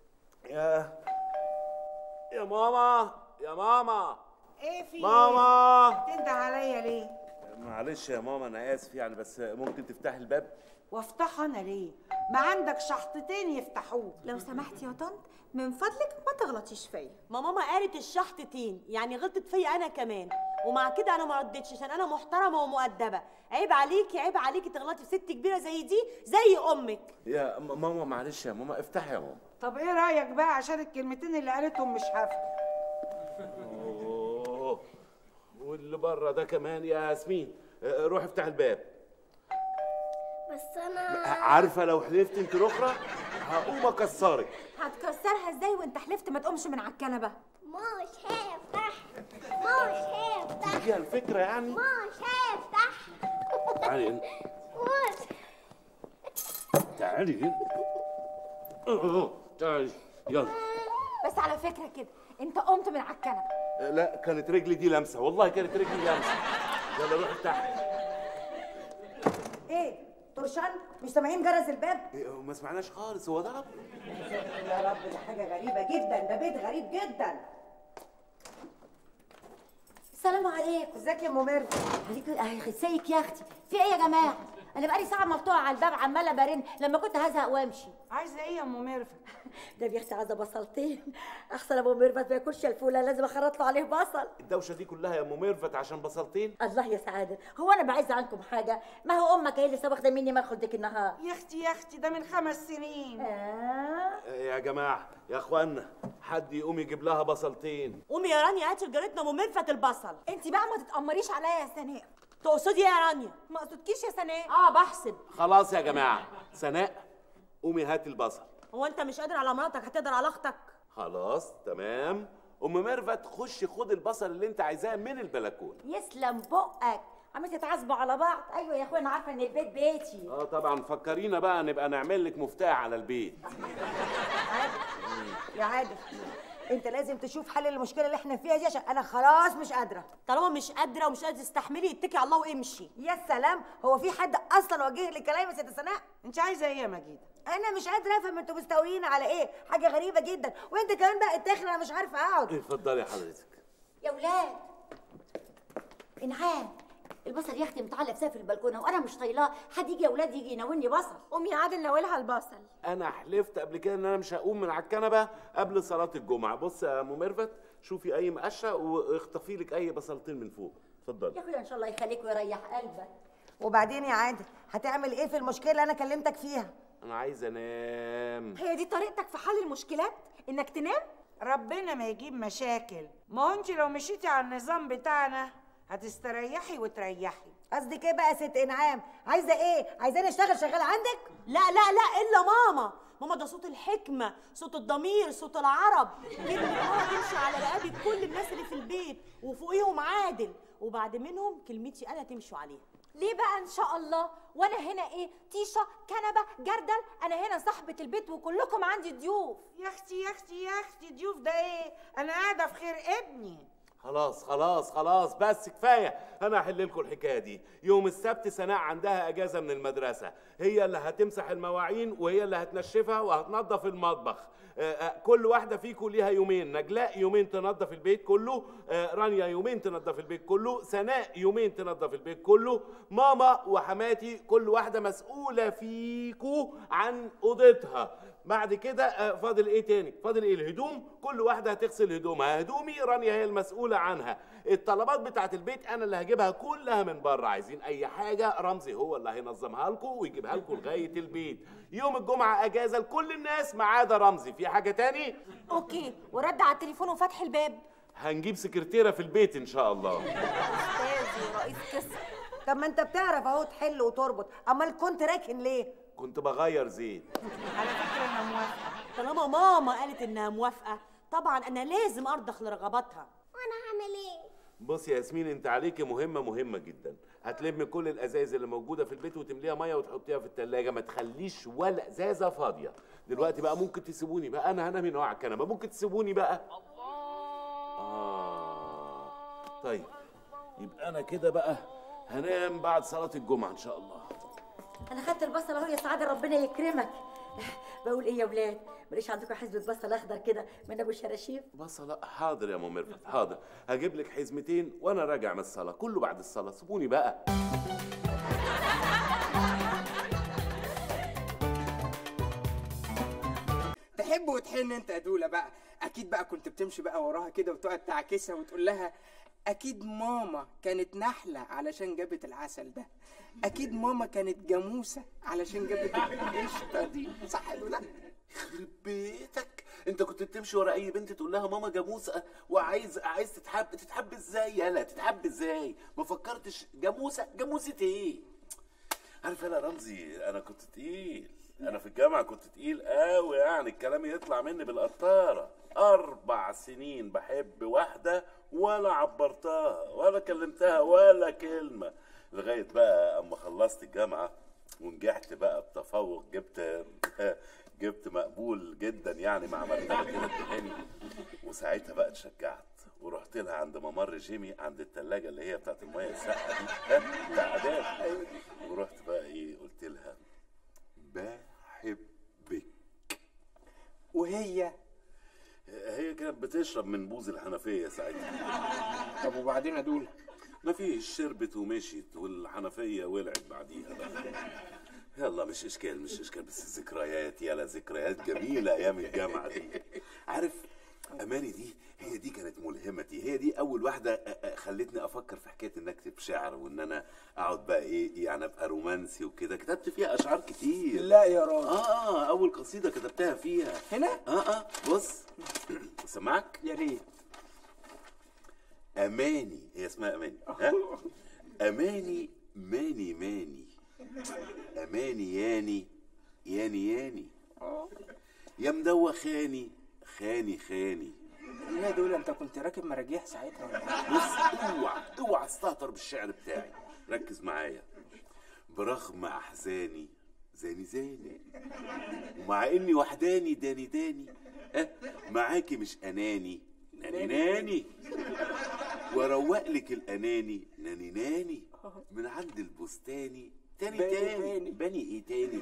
يا ماما، يا ماما. ايه في ماما ايه؟ تنده عليا ليه؟ معلش يا ماما انا اسف يعني، بس ممكن تفتحي الباب؟ وافتحه انا ليه؟ ما عندك شحطتين يفتحوه. لو سمحتي يا طنط من فضلك ما تغلطيش فيا. ما ماما قالت الشحطتين، يعني غلطت فيا انا كمان، ومع كده انا ما ردتش عشان انا محترمه ومؤدبه. عيب عليكي عيب عليكي تغلطي في ست كبيره زي دي زي امك. يا ماما معلش يا ماما، افتحي يا ماما. طب ايه رايك بقى عشان الكلمتين اللي قالتهم مش هفتح؟ اوه واللي بره ده كمان. يا ياسمين روح افتح الباب. بس انا عارفه لو حلفت انت الاخرى هقوم اكسرك. هتكسرها ازاي وانت حلفت ما تقومش من على الكنبه؟ مش هيفتح، مش هيفتح. دي الفكره يعني؟ مش هيفتح. تعالي مش تعالي تعالي يلا. بس على فكره كده انت قمت من على الكنبه. لا كانت رجلي دي لمسه، والله كانت رجلي لمسه. يلا روح افتح. ايه طرشان مش سامعين جرس الباب؟ ما سمعناش خالص، هو ضرب. يا رب ده حاجه غريبه جدا، ده بيت غريب جدا. السلام عليكم. ازيك يا ام ميرفت؟ عليكم ازيك يا اختي؟ في ايه يا جماعه؟ انا بقالي ساعه مقطوعه على الباب عماله برن لما كنت هزهق وامشي. عايزه ايه يا ام ميرفت؟ ده يا اختي عايزه بصلتين. احسن ابو ميرفت ما ياكلش الفوله، لازم اخرط له عليه بصل. الدوشه دي كلها يا ام ميرفت عشان بصلتين؟ الله يا سعاده، هو انا بعز عنكم حاجه؟ ما هو امك هي اللي لسه واخده مني مدخل ديك النهار. يا اختي يا اختي ده من 5 سنين. يا جماعه يا اخوانا، حد يقوم يجيب لها بصلتين. قومي يا رانيا هاتي لجارتنا ام ميرفت البصل. انت بقى ما تتأمريش عليا يا سناء. تقصدي ايه يا رانيا؟ ما اقصدكيش يا سناء. بحسب. خلاص يا جماعه. سناء قومي هاتي البصل. هو انت مش قادر على مراتك هتقدر على اختك؟ خلاص تمام. ام ميرفت خشي خد البصل اللي انت عايزاه من البلكونه. يسلم بقك، عمالين تتعذبوا على بعض. ايوه يا اخويا انا عارفه ان البيت بيتي. طبعا فكرينا بقى نبقى نعمل لك مفتاح على البيت. يا عادل انت لازم تشوف حل المشكله اللي احنا فيها دي، عشان انا خلاص مش قادره. طالما مش قادره ومش قادره تستحملي، اتكي على الله وامشي. يا سلام، هو في حد اصلا وجه لي كلام يا ست سناء؟ انت عايزه ايه يا مجيده؟ انا مش قادره افهم انتوا مستويين على ايه، حاجه غريبه جدا. وانت كمان بقى اتاخر، انا مش عارفه اقعد. اتفضلي حضرتك. يا ولاد انعام، البصل يا اختي متعلق سقف البلكونه وانا مش طايلاه، حد يجي يا ولاد يجي يناولني بصل. قومي يا عادل ناولها البصل. انا حلفت قبل كده ان انا مش هقوم من على الكنبه قبل صلاه الجمعه. بص يا ام ميرفت، شوفي اي مقشه واخطفي لك اي بصلتين من فوق. اتفضلي يا اخويا، ان شاء الله يخليك ويريح قلبك. وبعدين يا عادل، هتعمل ايه في المشكله اللي انا كلمتك فيها؟ انا عايز انام. هي دي طريقتك في حل المشكلات؟ انك تنام؟ ربنا ما يجيب مشاكل. ما هو انت لو مشيتي على النظام بتاعنا هتستريحي وتريحي. قصدك ايه بقى يا ست انعام؟ عايزه ايه؟ عايزاني اشتغل شغال عندك؟ لا لا لا، الا ماما. ماما ده صوت الحكمه، صوت الضمير، صوت العرب. كلمه ماما تمشي على رقابه كل الناس اللي في البيت، وفوقيهم عادل، وبعد منهم كلمتي انا تمشوا عليها. ليه بقى ان شاء الله؟ وانا هنا ايه؟ طيشه، كنبه، جردل، انا هنا صاحبه البيت وكلكم عندي ضيوف. يا اختي يا اختي يا اختي، ضيوف ده ايه؟ انا قاعده في خير ابني. خلاص خلاص خلاص، بس كفايه. انا هحل لكم الحكايه دي. يوم السبت سناء عندها اجازه من المدرسه، هي اللي هتمسح المواعين وهي اللي هتنشفها وهتنظف المطبخ. كل واحده فيكم ليها يومين. نجلاء يومين تنظف البيت كله، رانيا يومين تنظف البيت كله، سناء يومين تنظف البيت كله، ماما وحماتي كل واحده مسؤوله فيكم عن اوضتها. بعد كده فاضل ايه تاني؟ فاضل ايه؟ الهدوم. كل واحده هتغسل هدومها. هدومي رانيا هي المسؤوله عنها. الطلبات بتاعت البيت انا اللي هجيبها كلها من بره. عايزين اي حاجه رمزي هو اللي هينظمها لكم ويجيبها لكم لغايه البيت. يوم الجمعه اجازه لكل الناس ما عدا رمزي. في حاجه تاني؟ اوكي. ورد على التليفون وفتح الباب. هنجيب سكرتيره في البيت ان شاء الله. استاذي ورئيس قسم. طب ما انت بتعرف اهو تحل وتربط، امال كنت راكن ليه؟ كنت بغير زيت. على فكره انا موافقه. طالما ماما قالت انها موافقه، طبعا انا لازم ارضخ لرغباتها. وانا هعمل ايه؟ بصي يا ياسمين، انت عليكي مهمه جدا. هتلمي كل الازايز اللي موجوده في البيت وتمليها ميه وتحطيها في الثلاجه، ما تخليش ولا ازازه فاضيه. دلوقتي بقى ممكن تسيبوني بقى، انا هنام هنا على الكنبه، ممكن تسيبوني بقى. طيب يبقى انا كده بقى هنام بعد صلاه الجمعه ان شاء الله. انا خدت البصل اهو يا سعاده، ربنا يكرمك. بقول ايه يا ولاد، ماليش عندكم حزمه بصل اخضر كده من ابو الشراشيف؟ بصل؟ حاضر يا ام ميرفت، حاضر. هجيب لك حزمتين وانا راجع من الصلاه، كله بعد الصلاه. سيبوني بقى. تحب وتحن انت يا دوله بقى. اكيد بقى كنت بتمشي بقى وراها كده وتقعد تعاكسها وتقول لها اكيد ماما كانت نحله علشان جابت العسل ده، اكيد ماما كانت جاموسه علشان جابت القشطه دي، صح يا دوله؟ يخرب بيتك، انت كنت بتمشي ورا اي بنت تقول لها ماما جاموسه وعايز تتحب ازاي؟ يالا تتحب ازاي؟ ما فكرتش جاموسه ايه؟ عارف انا رمزي، انا كنت تقيل. انا في الجامعه كنت تقيل قوي، يعني الكلام يطلع مني بالقطاره. 4 سنين بحب واحده ولا عبرتها ولا كلمتها ولا كلمه، لغايه بقى اما خلصت الجامعه ونجحت بقى بتفوق. جبت مقبول جدا يعني مع مرتبه كده ادهاني. وساعتها بقى اتشجعت ورحت لها عند ممر جيمي، عند الثلاجه اللي هي بتاعت الميه الساقعه دي بتاع عداد. ورحت بقى ايه، قلت لها بحبك. وهي كانت بتشرب من بوز الحنفيه ساعتها. طب وبعدين يا دوله؟ مفيش، شربت ومشيت والحنفيه ولعت بعديها بقى. يلا مش اشكال بس ذكريات، يلا ذكريات جميله ايام الجامعه دي. عارف اماني دي، هي دي كانت ملهمتي، هي دي اول واحده خلتني افكر في حكايه ان اكتب شعر وان انا اقعد بقى ايه يعني ابقى رومانسي وكده. كتبت فيها اشعار كتير. لا يا راجل. اول قصيده كتبتها فيها هنا. بص سمعك يا ريت. اماني، هي اسمها اماني. اماني ماني اماني ياني يا مدوخاني خاني. لا دول انت كنت راكب مراجيح ساعتها ولا؟ بص، اوعى تستهتر بالشعر بتاعي، ركز معايا. برغم احزاني زاني ومع اني وحداني داني معاكي مش اناني ناني واروق لك الاناني ناني من عند البستاني تاني بني ايه تاني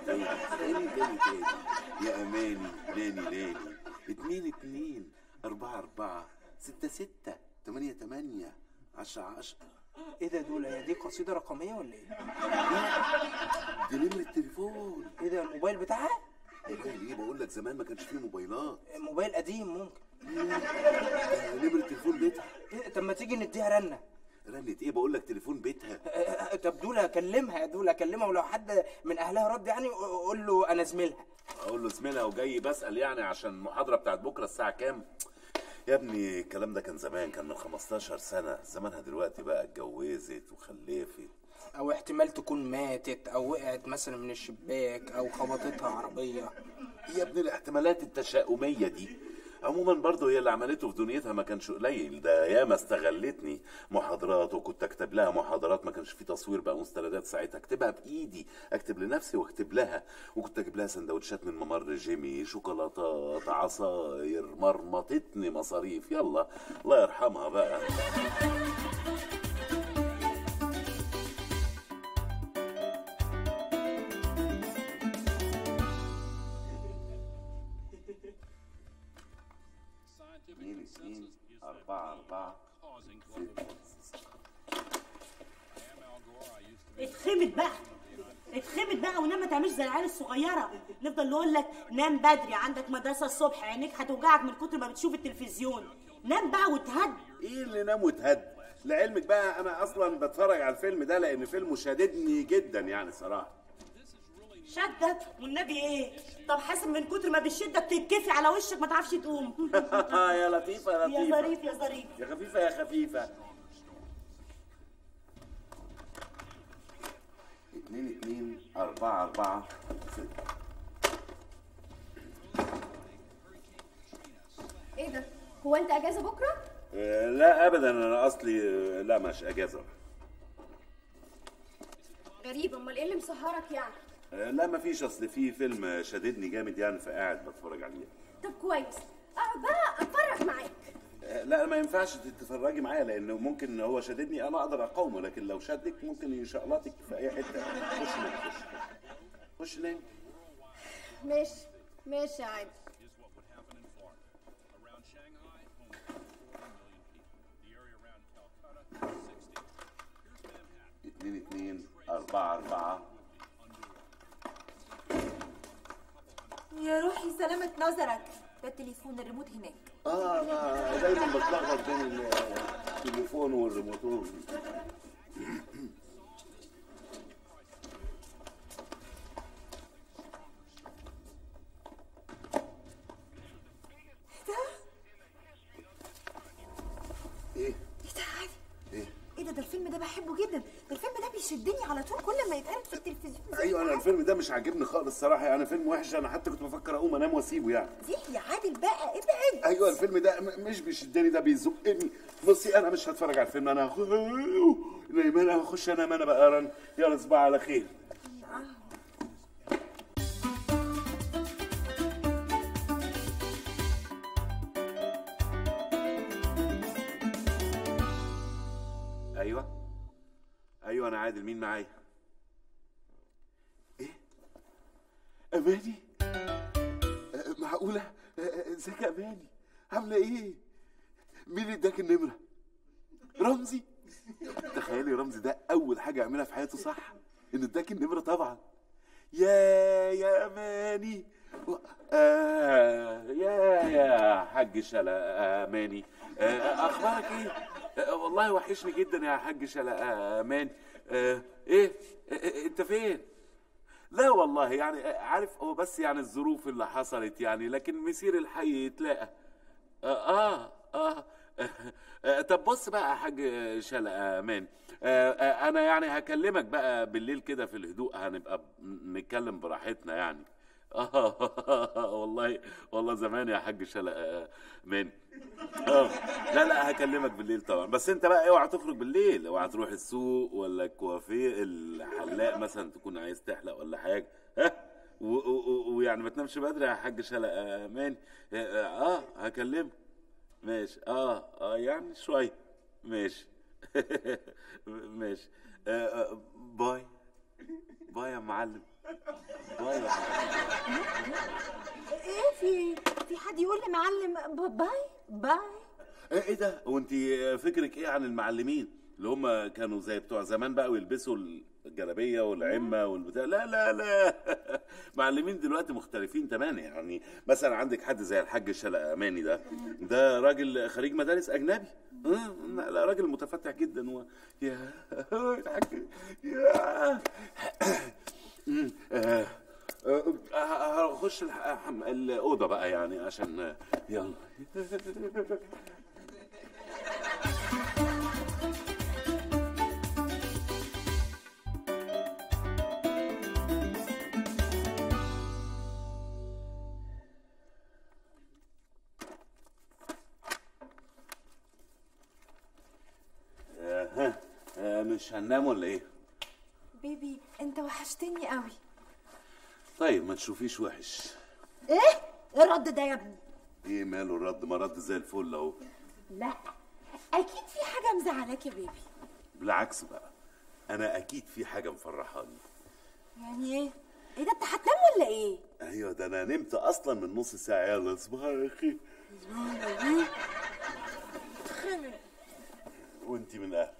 يا اماني ناني 2 4 6 8 10 ايه ده دول؟ هي دي قصيده رقميه ولا ايه؟ دي نمرة التليفون. ايه ده الموبايل بتاعها؟ موبايل ايه؟ بقول لك زمان ما كانش فيه موبايلات. موبايل قديم ممكن. نمرة التليفون بيتها. إيه؟ طب ما تيجي نديها رنه. رنة ايه؟ بقول لك تليفون بيتها. طب دول اكلمها يا دول، اكلمها، ولو حد من اهلها رد يعني قول له انا زميلها. اقول له زميلها وجاي بسأل يعني عشان المحاضرة بتاعت بكره الساعة كام؟ يا ابني الكلام ده كان زمان، كان من 15 سنة، زمانها دلوقتي بقى اتجوزت وخلفت. او احتمال تكون ماتت او وقعت مثلا من الشباك او خبطتها عربية. يا ابني الاحتمالات التشاؤمية دي عموما برضه هي اللي عملته في دنيتها ما كانش قليل، ده ياما استغلتني محاضرات وكنت اكتب لها محاضرات، ما كانش في تصوير بقى مستندات ساعتها، اكتبها بايدي، اكتب لنفسي واكتب لها، وكنت اجيب لها سندوتشات من ممر جيمي، شوكولاتات، عصاير، مرمطتني مصاريف، يلا الله يرحمها بقى. اتخمد بقى ونام، ما تعملش زي العيال الصغيره، نفضل نقول لك نام بدري، عندك مدرسه الصبح، عينيك هتوجعك من كتر ما بتشوف التلفزيون، نام بقى وتهد. ايه اللي نام وتهد؟ لعلمك بقى انا اصلا بتفرج على الفيلم ده لان فيلمه شددني جدا يعني صراحه. شدك والنبي ايه؟ طب حاسب من كتر ما بتشدك تتكفي على وشك ما تعرفش تقوم. يا لطيفه يا لطيفه، يا ظريف يا ظريف، يا خفيفه يا خفيفه. 2 4 6. ايه ده؟ هو انت اجازه بكره؟ لا ابدا، انا اصلي لا مش اجازه. غريب، امال ايه اللي مسهرك يعني؟ لا مفيش، اصل في فيلم شددني جامد يعني فقاعد بتفرج عليه. طب كويس، اقعد بقى اتفرج معاك. لا ما ينفعش تتفرجي معايا لانه ممكن هو شددني انا اقدر اقاومه، لكن لو شدك ممكن يشقلطك في اي حته. خش نام. ماشي عادي. 2 4 يا روحي سلامة نظرك، ده التليفون الريموت هناك. انا دايما بتلخبط بين التليفون والريموتور. ده الفيلم ده بحبه جدا، ده الفيلم ده بيشدني على طول كل ما يتعرض في التلفزيون. ايوه انا الفيلم ده مش عاجبني خالص صراحه، يعني فيلم وحش، انا حتى كنت بفكر اقوم انام واسيبه يعني. يا عادل بقى ابعد. ايوه الفيلم ده مش بيشدني، ده بيزقني. بصي انا مش هتفرج على الفيلم، انا هخش انام انا بقى. رن يلا صباح على خير. ايوه انا عادل، مين معايا؟ ايه؟ اماني؟ معقوله؟ ازيك يا اماني؟ عامله ايه؟ مين اللي اداك النمره؟ رمزي؟ تخيلي رمزي ده اول حاجه يعملها في حياته صح ان اداك النمره طبعا. يا اماني، يا حاج شلا اماني، اخبارك ايه؟ والله وحشني جدا يا حاج شلا اماني. ايه انت فين؟ لا والله يعني عارف، هو بس يعني الظروف اللي حصلت يعني، لكن مسير الحي يتلاقى. طب بص بقى يا حاج شلا اماني، انا يعني هكلمك بقى بالليل كده في الهدوء، هنبقى نتكلم براحتنا يعني. والله زمان يا حاج شلا اماني. لا هكلمك بالليل طبعا، بس انت بقى اوعى تخرج بالليل، اوعى تروح السوق ولا الكوافيه الحلاق مثلا تكون عايز تحلق ولا حاجه. ويعني ما تنامش بدري يا حاج شلق ماني. هكلمك. ماشي. يعني شويه. ماشي. ماشي. باي باي يا معلم. باي يا معلم. ايه في حد يقول لي معلم باي؟ ايه ده؟ وانت فكرك ايه عن المعلمين اللي هم كانوا زي بتوع زمان بقى ويلبسوا الجلابيه والعمه والبتاع؟ لا لا لا. معلمين دلوقتي مختلفين تماما. يعني مثلا عندك حد زي الحاج شلقماني ده راجل خريج مدارس اجنبي. لا راجل متفتح جدا يا الحاج يا هخش الاوضه بقى يعني عشان يلا. مش هننام ولا ايه؟ بيبي انت وحشتني قوي. طيب ما تشوفيش وحش. ايه الرد ده يا ابني؟ ايه ماله الرد؟ ما رد زي الفل اهو. لا اكيد في حاجه مزعلاك يا بيبي. بالعكس بقى، انا اكيد في حاجه مفرحاني. يعني ايه ده؟ انت هتنام ولا ايه؟ ايوه ده انا نمت اصلا من نص ساعه. يلا صباح الخير. وانتي من اهل.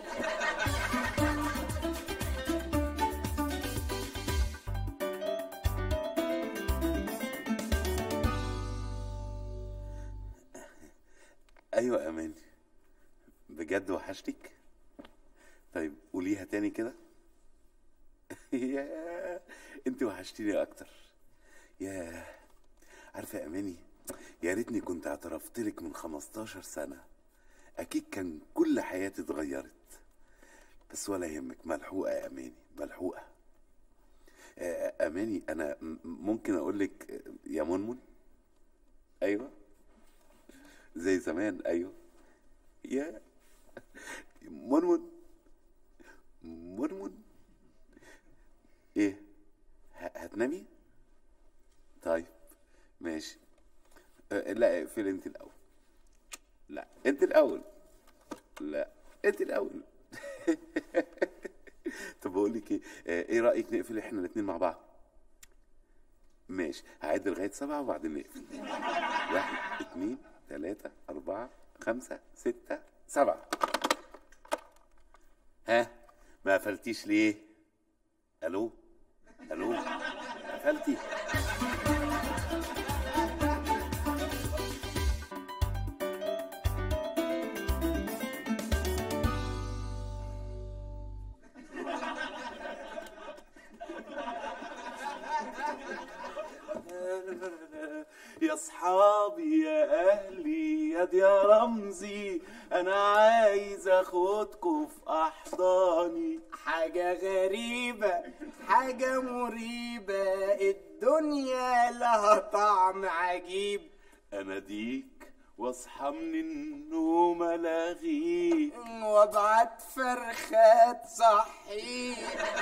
ايوه يا اماني بجد وحشتك. طيب قوليها تاني كده. يا انت وحشتيني اكتر. يا عارفه يا اماني، يا ريتني كنت اعترفت لك من 15 سنه، اكيد كان كل حياتي اتغيرت. بس ولا يهمك، ملحوقه يا اماني ملحوقه. اماني انا ممكن اقول لك يا منمن؟ ايوه زي زمان. ايوه يا منمن. منمن ايه؟ هتنامي؟ طيب ماشي. لا اقفل انت الاول. لا انت الاول. لا انت الاول. طب بقول لك ايه رايك نقفل احنا الاثنين مع بعض؟ ماشي. هعد لغايه 7 وبعدين نقفل. 1 2 3 4 5 6 7. ها ما قفلتيش ليه؟ الو الو قفلتي؟ يا صحابي يا اهلي يا رمزي، انا عايز اخدكوا في احضاني. حاجة غريبة حاجة مريبة، الدنيا لها طعم عجيب. اناديك واصحى من النوم الاغيك، وابعت فرخات صحيك.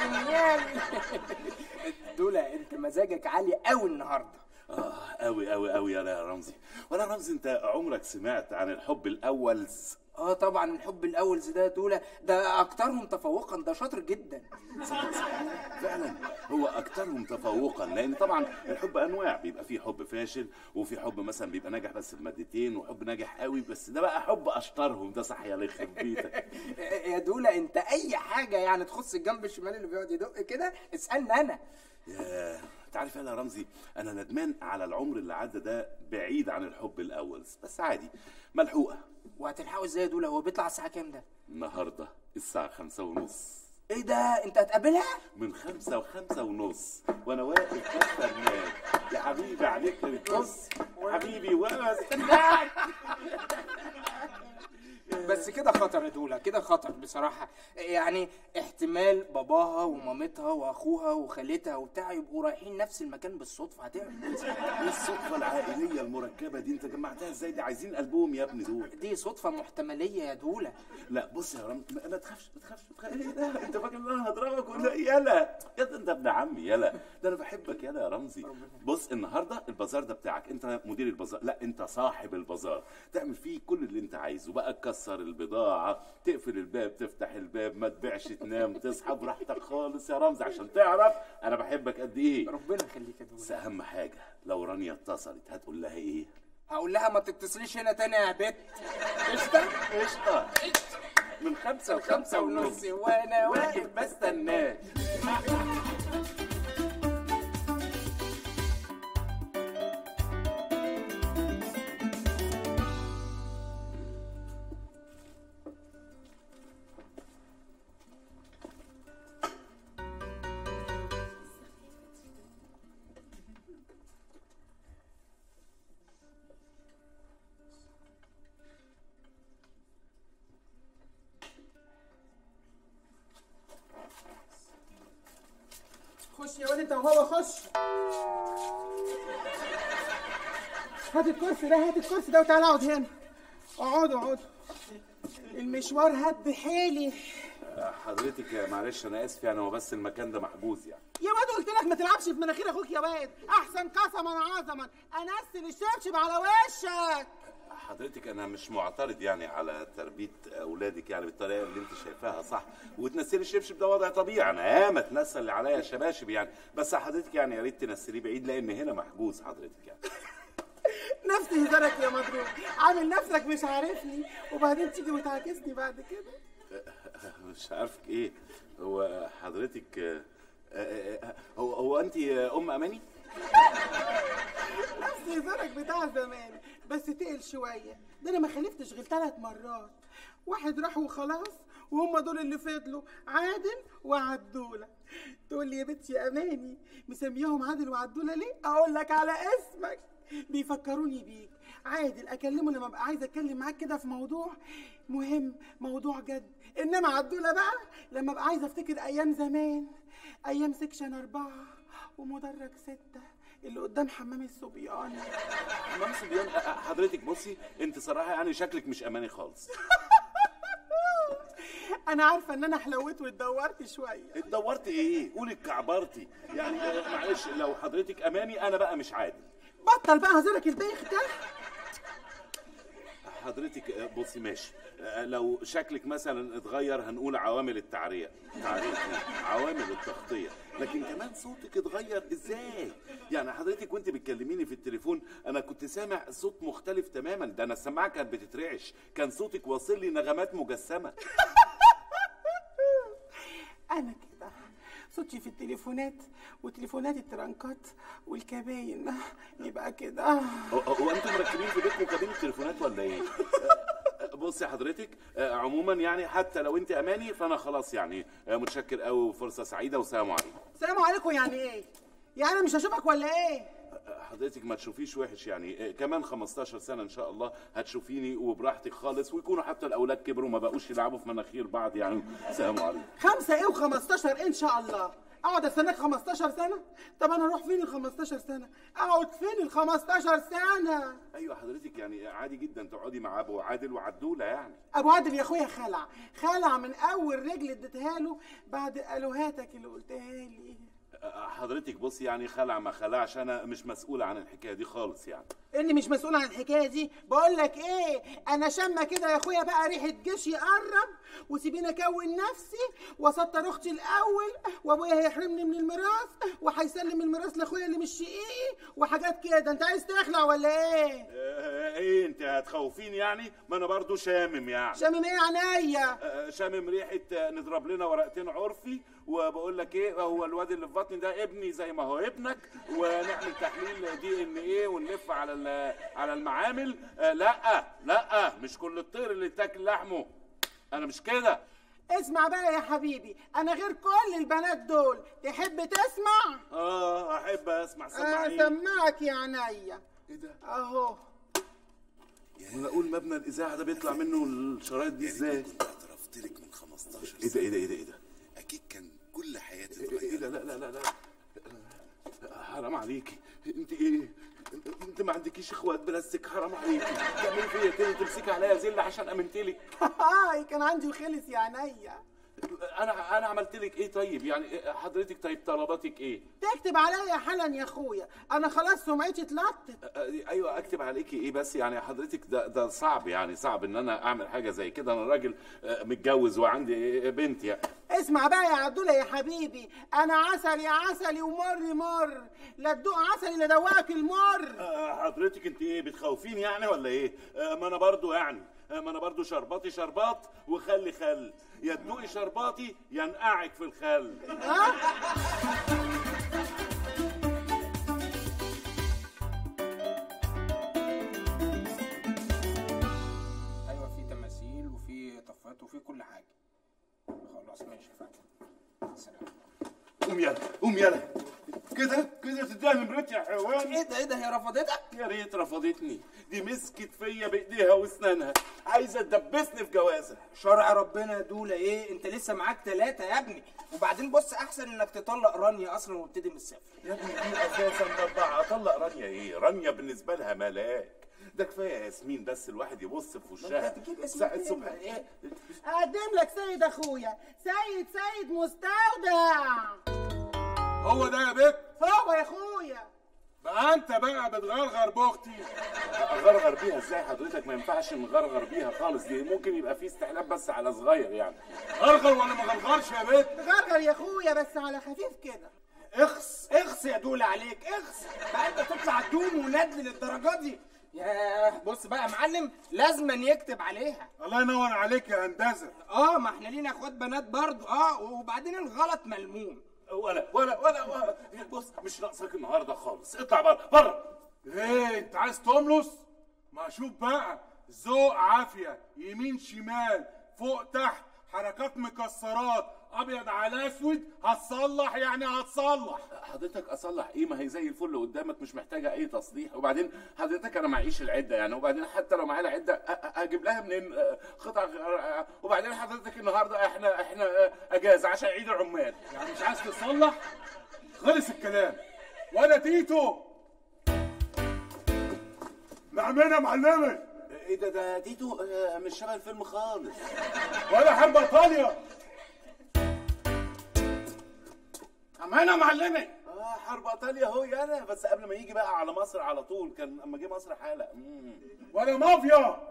دولة انت مزاجك عالي قوي النهارده. قوي قوي قوي يا رمزي. ولا رمزي انت عمرك سمعت عن الحب الاولز؟ طبعا الحب الاولز ده دولة ده اكترهم تفوقا، ده شاطر جدا. فعلا هو اكترهم تفوقا، لان طبعا الحب انواع، بيبقى فيه حب فاشل وفي حب مثلا بيبقى ناجح بس بمادتين، وحب ناجح قوي، بس ده بقى حب اشطرهم ده. صح يا لخ بيتك. يا دولة انت اي حاجة يعني تخص الجنب الشمال اللي بيقعد يدق كده اسألني انا. ياه تعرف يا رمزي، انا ندمان على العمر اللي عدى ده بعيد عن الحب الاول، بس عادي ملحوقه. وهتلحقه ازاي يا دوله؟ هو بيطلع الساعه كام ده؟ النهارده الساعه 5:30. ايه ده؟ انت هتقابلها؟ من 5 و5:30 وانا واقف بستناك يا حبيبي. عليك الكوس حبيبي وانا استناك. بس كده خطر يا دولا، كده خطر بصراحه. يعني احتمال باباها ومامتها واخوها وخالتها وبتاع يبقوا رايحين نفس المكان بالصدفه، هتعمل ايه الصدفه العائليه المركبه دي؟ انت جمعتها ازاي دي؟ عايزين قلبهم يا ابني دول. دي صدفه محتمليه يا دولا. لا بص يا رمزي، ما تخافش ايه ده؟ انت فاكر ان انا هضربك ولا ايه؟ يلا انت ابن عمي، يلا ده انا بحبك يلا يا رمزي. بص النهارده البازار ده بتاعك، انت مدير البازار، لا انت صاحب البازار، تعمل فيه كل اللي انت عايزه بقى، تكسر البضاعه، تقفل الباب، تفتح الباب، ما تبيعش، تنام، تصحى براحتك خالص يا رمزي، عشان تعرف انا بحبك قد ايه. ربنا يخليك يا دولا. بس اهم حاجه لو رانيا اتصلت هتقول لها ايه؟ هقول لها ما تتصليش هنا تاني يا بت. قشطه من 5 ل5 ونص وانا واقف بستناك. خش يا واد انت وهو، خش. هات الكرسي ده، هات الكرسي ده وتعالى اقعد هنا. اقعدوا. المشوار هب حيلي. حضرتك معلش انا اسف، يعني هو بس المكان ده محجوز يعني. يا واد قلت لك ما تلعبش في مناخير اخوك يا واد، احسن قسما عظما انزل الشبشب على وشك. حضرتك انا مش معترض يعني على تربيه اولادك يعني بالطريقه اللي انت شايفاها صح، وتنسلي الشبشب ده وضع طبيعي، انا ياما اتنسل اللي عليا شباشب يعني، بس حضرتك يعني يا ريت تنسليه بعيد لان هنا محجوز حضرتك يعني. نفس هزارك يا مضروب، عامل نفسك مش عارفني وبعدين تيجي وتعاكسني بعد كده. مش عارفك ايه هو حضرتك. هو انت ام اماني؟ نفس هزارك بتاع زمان بس تقل شويه، ده انا ما خلفتش غير 3 مرات، واحد راح وخلاص وهم دول اللي فضلوا، عادل وعدوله. تقول لي يا بنتي يا اماني مسمياهم عادل وعدوله ليه؟ اقول لك على اسمك، بيفكروني بيك. عادل اكلمه لما ابقى عايزه اتكلم معاك كده في موضوع مهم، موضوع جد، انما عدوله بقى لما ابقى عايزه افتكر ايام زمان، ايام سكشن 4 ومدرج 6 اللي قدام حمام الصبيان. حمام الصبيان؟ حضرتك بصي انت صراحه يعني شكلك مش اماني خالص. انا عارفه ان انا حلوت واتدورت شويه. اتدورت ايه؟ قولي اتكعبرتي يعني. معلش لو حضرتك اماني انا بقى مش عادل. بطل بقى هزارك البايخ ده. حضرتك بصي ماشي، لو شكلك مثلا اتغير هنقول عوامل التعرية، عوامل التغطية، لكن كمان صوتك اتغير ازاي؟ يعني حضرتك وانت بتكلميني في التليفون انا كنت سامع صوت مختلف تماما، ده انا السماعة كانت بتترعش، كان صوتك واصل لي نغمات مجسمة. انا كده صوتي في التليفونات وتليفونات الترنكات والكابين يبقى كده. هو انتوا مركبين في بيتكم كابين التليفونات ولا ايه؟ بصي حضرتك عموما يعني حتى لو انت اماني فانا خلاص يعني متشكر قوي وفرصه سعيده وسلام عليكم. سلام عليكم يعني ايه؟ يعني مش هشوفك ولا ايه؟ حضرتك ما تشوفيش وحش يعني، كمان 15 سنه ان شاء الله هتشوفيني وبراحتك خالص، ويكونوا حتى الاولاد كبروا ما بقوش يلعبوا في مناخير بعض يعني. سلام عليكم. 5 ايه و15 ان شاء الله؟ اقعد استناك 15 سنه؟ طب انا اروح فين ال 15 سنه؟ اقعد فين ال 15 سنه؟ ايوه حضرتك يعني عادي جدا تقعدي مع ابو عادل وعدوله يعني. ابو عادل يا اخويا خلع من اول رجل اديتها له بعد الوهاتك اللي قلتها لي. حضرتك بصي يعني خلع ما خلعش انا مش مسؤول عن الحكايه دي خالص يعني. اني مش مسؤول عن الحكايه دي؟ بقول لك ايه، انا شامه كده يا اخويا بقى ريحه جيش يقرب، وسيبيني اكون نفسي واسطر اختي الاول، وابويا هيحرمني من الميراث وهيسلم الميراث لاخويا اللي مش شقيقي وحاجات كده. انت عايز تخلع ولا ايه؟ ايه انت هتخوفيني يعني؟ ما انا برضو شامم يعني. شامم ايه عينيا؟ شامم ريحه نضرب لنا ورقتين عرفي، وبقول لك ايه، هو الواد اللي في بطني ده ابني زي ما هو ابنك، ونعمل تحليل DNA ونلف على المعامل. لا مش كل الطير اللي تاكل لحمه، انا مش كده. اسمع بقى يا حبيبي، انا غير كل البنات دول. تحب تسمع؟ احب اسمع. سمعني. اسمعك يا عينيا. ايه ده؟ اهو يعني انا اقول مبنى الاذاعه ده بيطلع منه الشرايط دي ازاي؟ كنت اعترفت لك من 15 ايه سنه. ايه ده اكيد كان كل حياتي ايه ده؟ لا حرام عليكي. انت ايه؟ انت ما عندكيش اخوات بلاستيك؟ حرام عليكي تعملي فيا كده، تمسكي عليا زله عشان امنت لك. كان عندي وخلص يا عينيا. انا عملت لك ايه طيب؟ يعني حضرتك طيب طلباتك ايه؟ تكتب عليا حالا يا اخويا، انا خلاص سمعتي اتلطت. ايوه اكتب عليكي ايه بس؟ يعني حضرتك ده صعب، يعني صعب ان انا اعمل حاجه زي كده. انا راجل متجوز وعندي بنت يعني. اسمع بقى يا عبدوله يا حبيبي، انا عسل يا عسلي ومر لا تدوق عسلي لا دوقك المر. حضرتك انت ايه بتخوفيني يعني ولا ايه؟ ما انا برضو يعني ما انا برضو شرباتي شربات وخلي خل، يا تدوقي شرباتي يا نقعك في الخل. ايوه في تماثيل وفي طفات وفي كل حاجه. خلاص ماشي فاتح. سلام. قوم يلا كده تديها نمرتي يا حيوان. ايه ده هي رفضتك؟ يا ريت رفضتني، دي مسكت فيا بايديها واسنانها، عايزه تدبسني في جوازها. شرع ربنا يا دوله ايه؟ انت لسه معاك 3 يا ابني، وبعدين بص احسن انك تطلق رانيا اصلا وابتدي من الصفر. يا ابني دي اساسا 4. اطلق رانيا ايه؟ رانيا بالنسبه لها ملاك، ده كفايه ياسمين بس الواحد يبص في وشها ساعه صبح. ايه اقدم لك سيد اخويا، سيد مستودع. هو ده يا بت؟ هو يا اخويا. بقى انت بقى بتغرغر باختي؟ اغرغر بيها ازاي حضرتك؟ ما ينفعش نغرغر بيها خالص، دي ممكن يبقى فيه استحلال بس على صغير يعني. غرغر ولا ما غرغرش يا بت؟ غرغر يا اخويا بس على خفيف كده. اخس يا دوله عليك، اخس بقى. انت تطلع دوم وندل للدرجه دي؟ ياه بص بقى يا معلم، لازما يكتب عليها. الله ينور عليك يا هندسه. ما احنا لينا اخوات بنات برضو. وبعدين الغلط ملموم. ولا بص مش ناقصك النهارده خالص، اطلع بره. ايه انت عايز تملص؟ ما اشوف بقى، ذوق عافيه، يمين شمال فوق تحت، حركات مكسرات، ابيض على اسود. هتصلح يعني هتصلح. حضرتك اصلح ايه؟ ما هي زي الفل قدامك، مش محتاجه اي تصليح. وبعدين حضرتك انا معيش العده يعني، وبعدين حتى لو معايا العده اجيب لها منين قطع؟ وبعدين حضرتك النهارده احنا اجازه عشان عيد العمال. يعني مش عايز تصلح؟ خلص الكلام. وانا تيتو نعمنا يا معلمه. ايه ده تيتو؟ مش شبه الفيلم خالص. ولا حرب ايطاليا. امانه يا معلمه. حرب ايطاليا هو انا، بس قبل ما يجي بقى على مصر على طول. كان اما جه مصر حاله. ولا مافيا.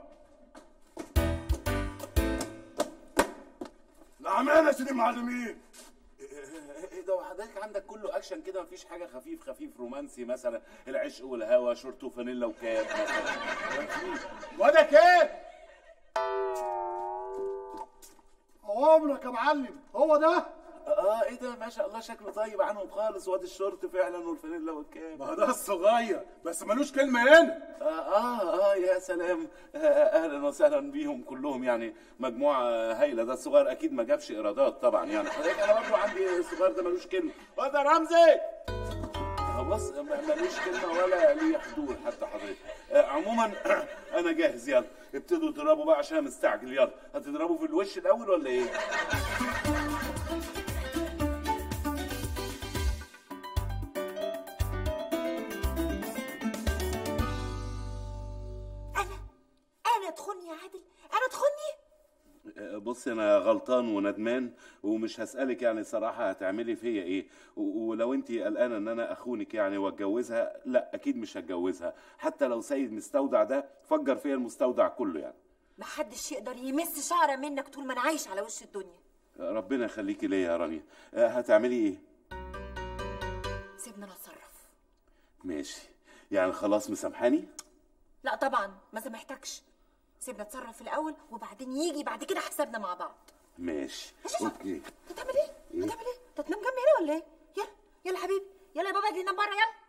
نعمنا يا سيدي المعلمين. ايه ده وحضرتك عندك كله اكشن كده؟ مفيش حاجه خفيف رومانسي مثلا؟ العشق والهوا، شورت وفانيلا وكاب مثلا. وده كاب. عمرك يا معلم هو ده؟ ايه ده ما شاء الله، شكله طيب عنهم خالص. وادي الشورت فعلا والفانيلا والكاب. ما ده الصغير بس ملوش كلمه هنا. يا سلام. اهلا وسهلا بيهم كلهم، يعني مجموعه هايله. ده الصغير اكيد ما جابش ايرادات طبعا يعني. انا برضه عندي الصغير ده ملوش كلمه. وده رمزي بص ملوش كلمه ولا ليه حضور حتى حضرتك. عموما انا جاهز. يلا ابتدوا تضربوا بقى عشان مستعجل. يلا هتضربوا في الوش الاول ولا ايه؟ انا تخوني يا عادل؟ انا تخوني؟ بص انا غلطان وندمان ومش هسألك يعني صراحة هتعملي فيا ايه. ولو انت قلقانة ان انا اخونك يعني واتجوزها، لا اكيد مش هتجوزها. حتى لو سيد مستودع ده فجر فيا المستودع كله يعني. محدش يقدر يمس شعره منك طول ما انا عايش على وش الدنيا. ربنا يخليكي ليا يا رانيا. هتعملي ايه؟ سيبنا نتصرف. ماشي يعني خلاص مسامحاني؟ لا طبعا ما سامحتكش. سيبنا نتصرف في الاول وبعدين يجي بعد كده حسابنا مع بعض. ماشي اوكي. هتعمل ايه؟ هتعمل ايه؟ انت تنام جنبي هنا ولا ايه؟ يلا حبيبي، يلا يا بابا اجي ننام بره. يلا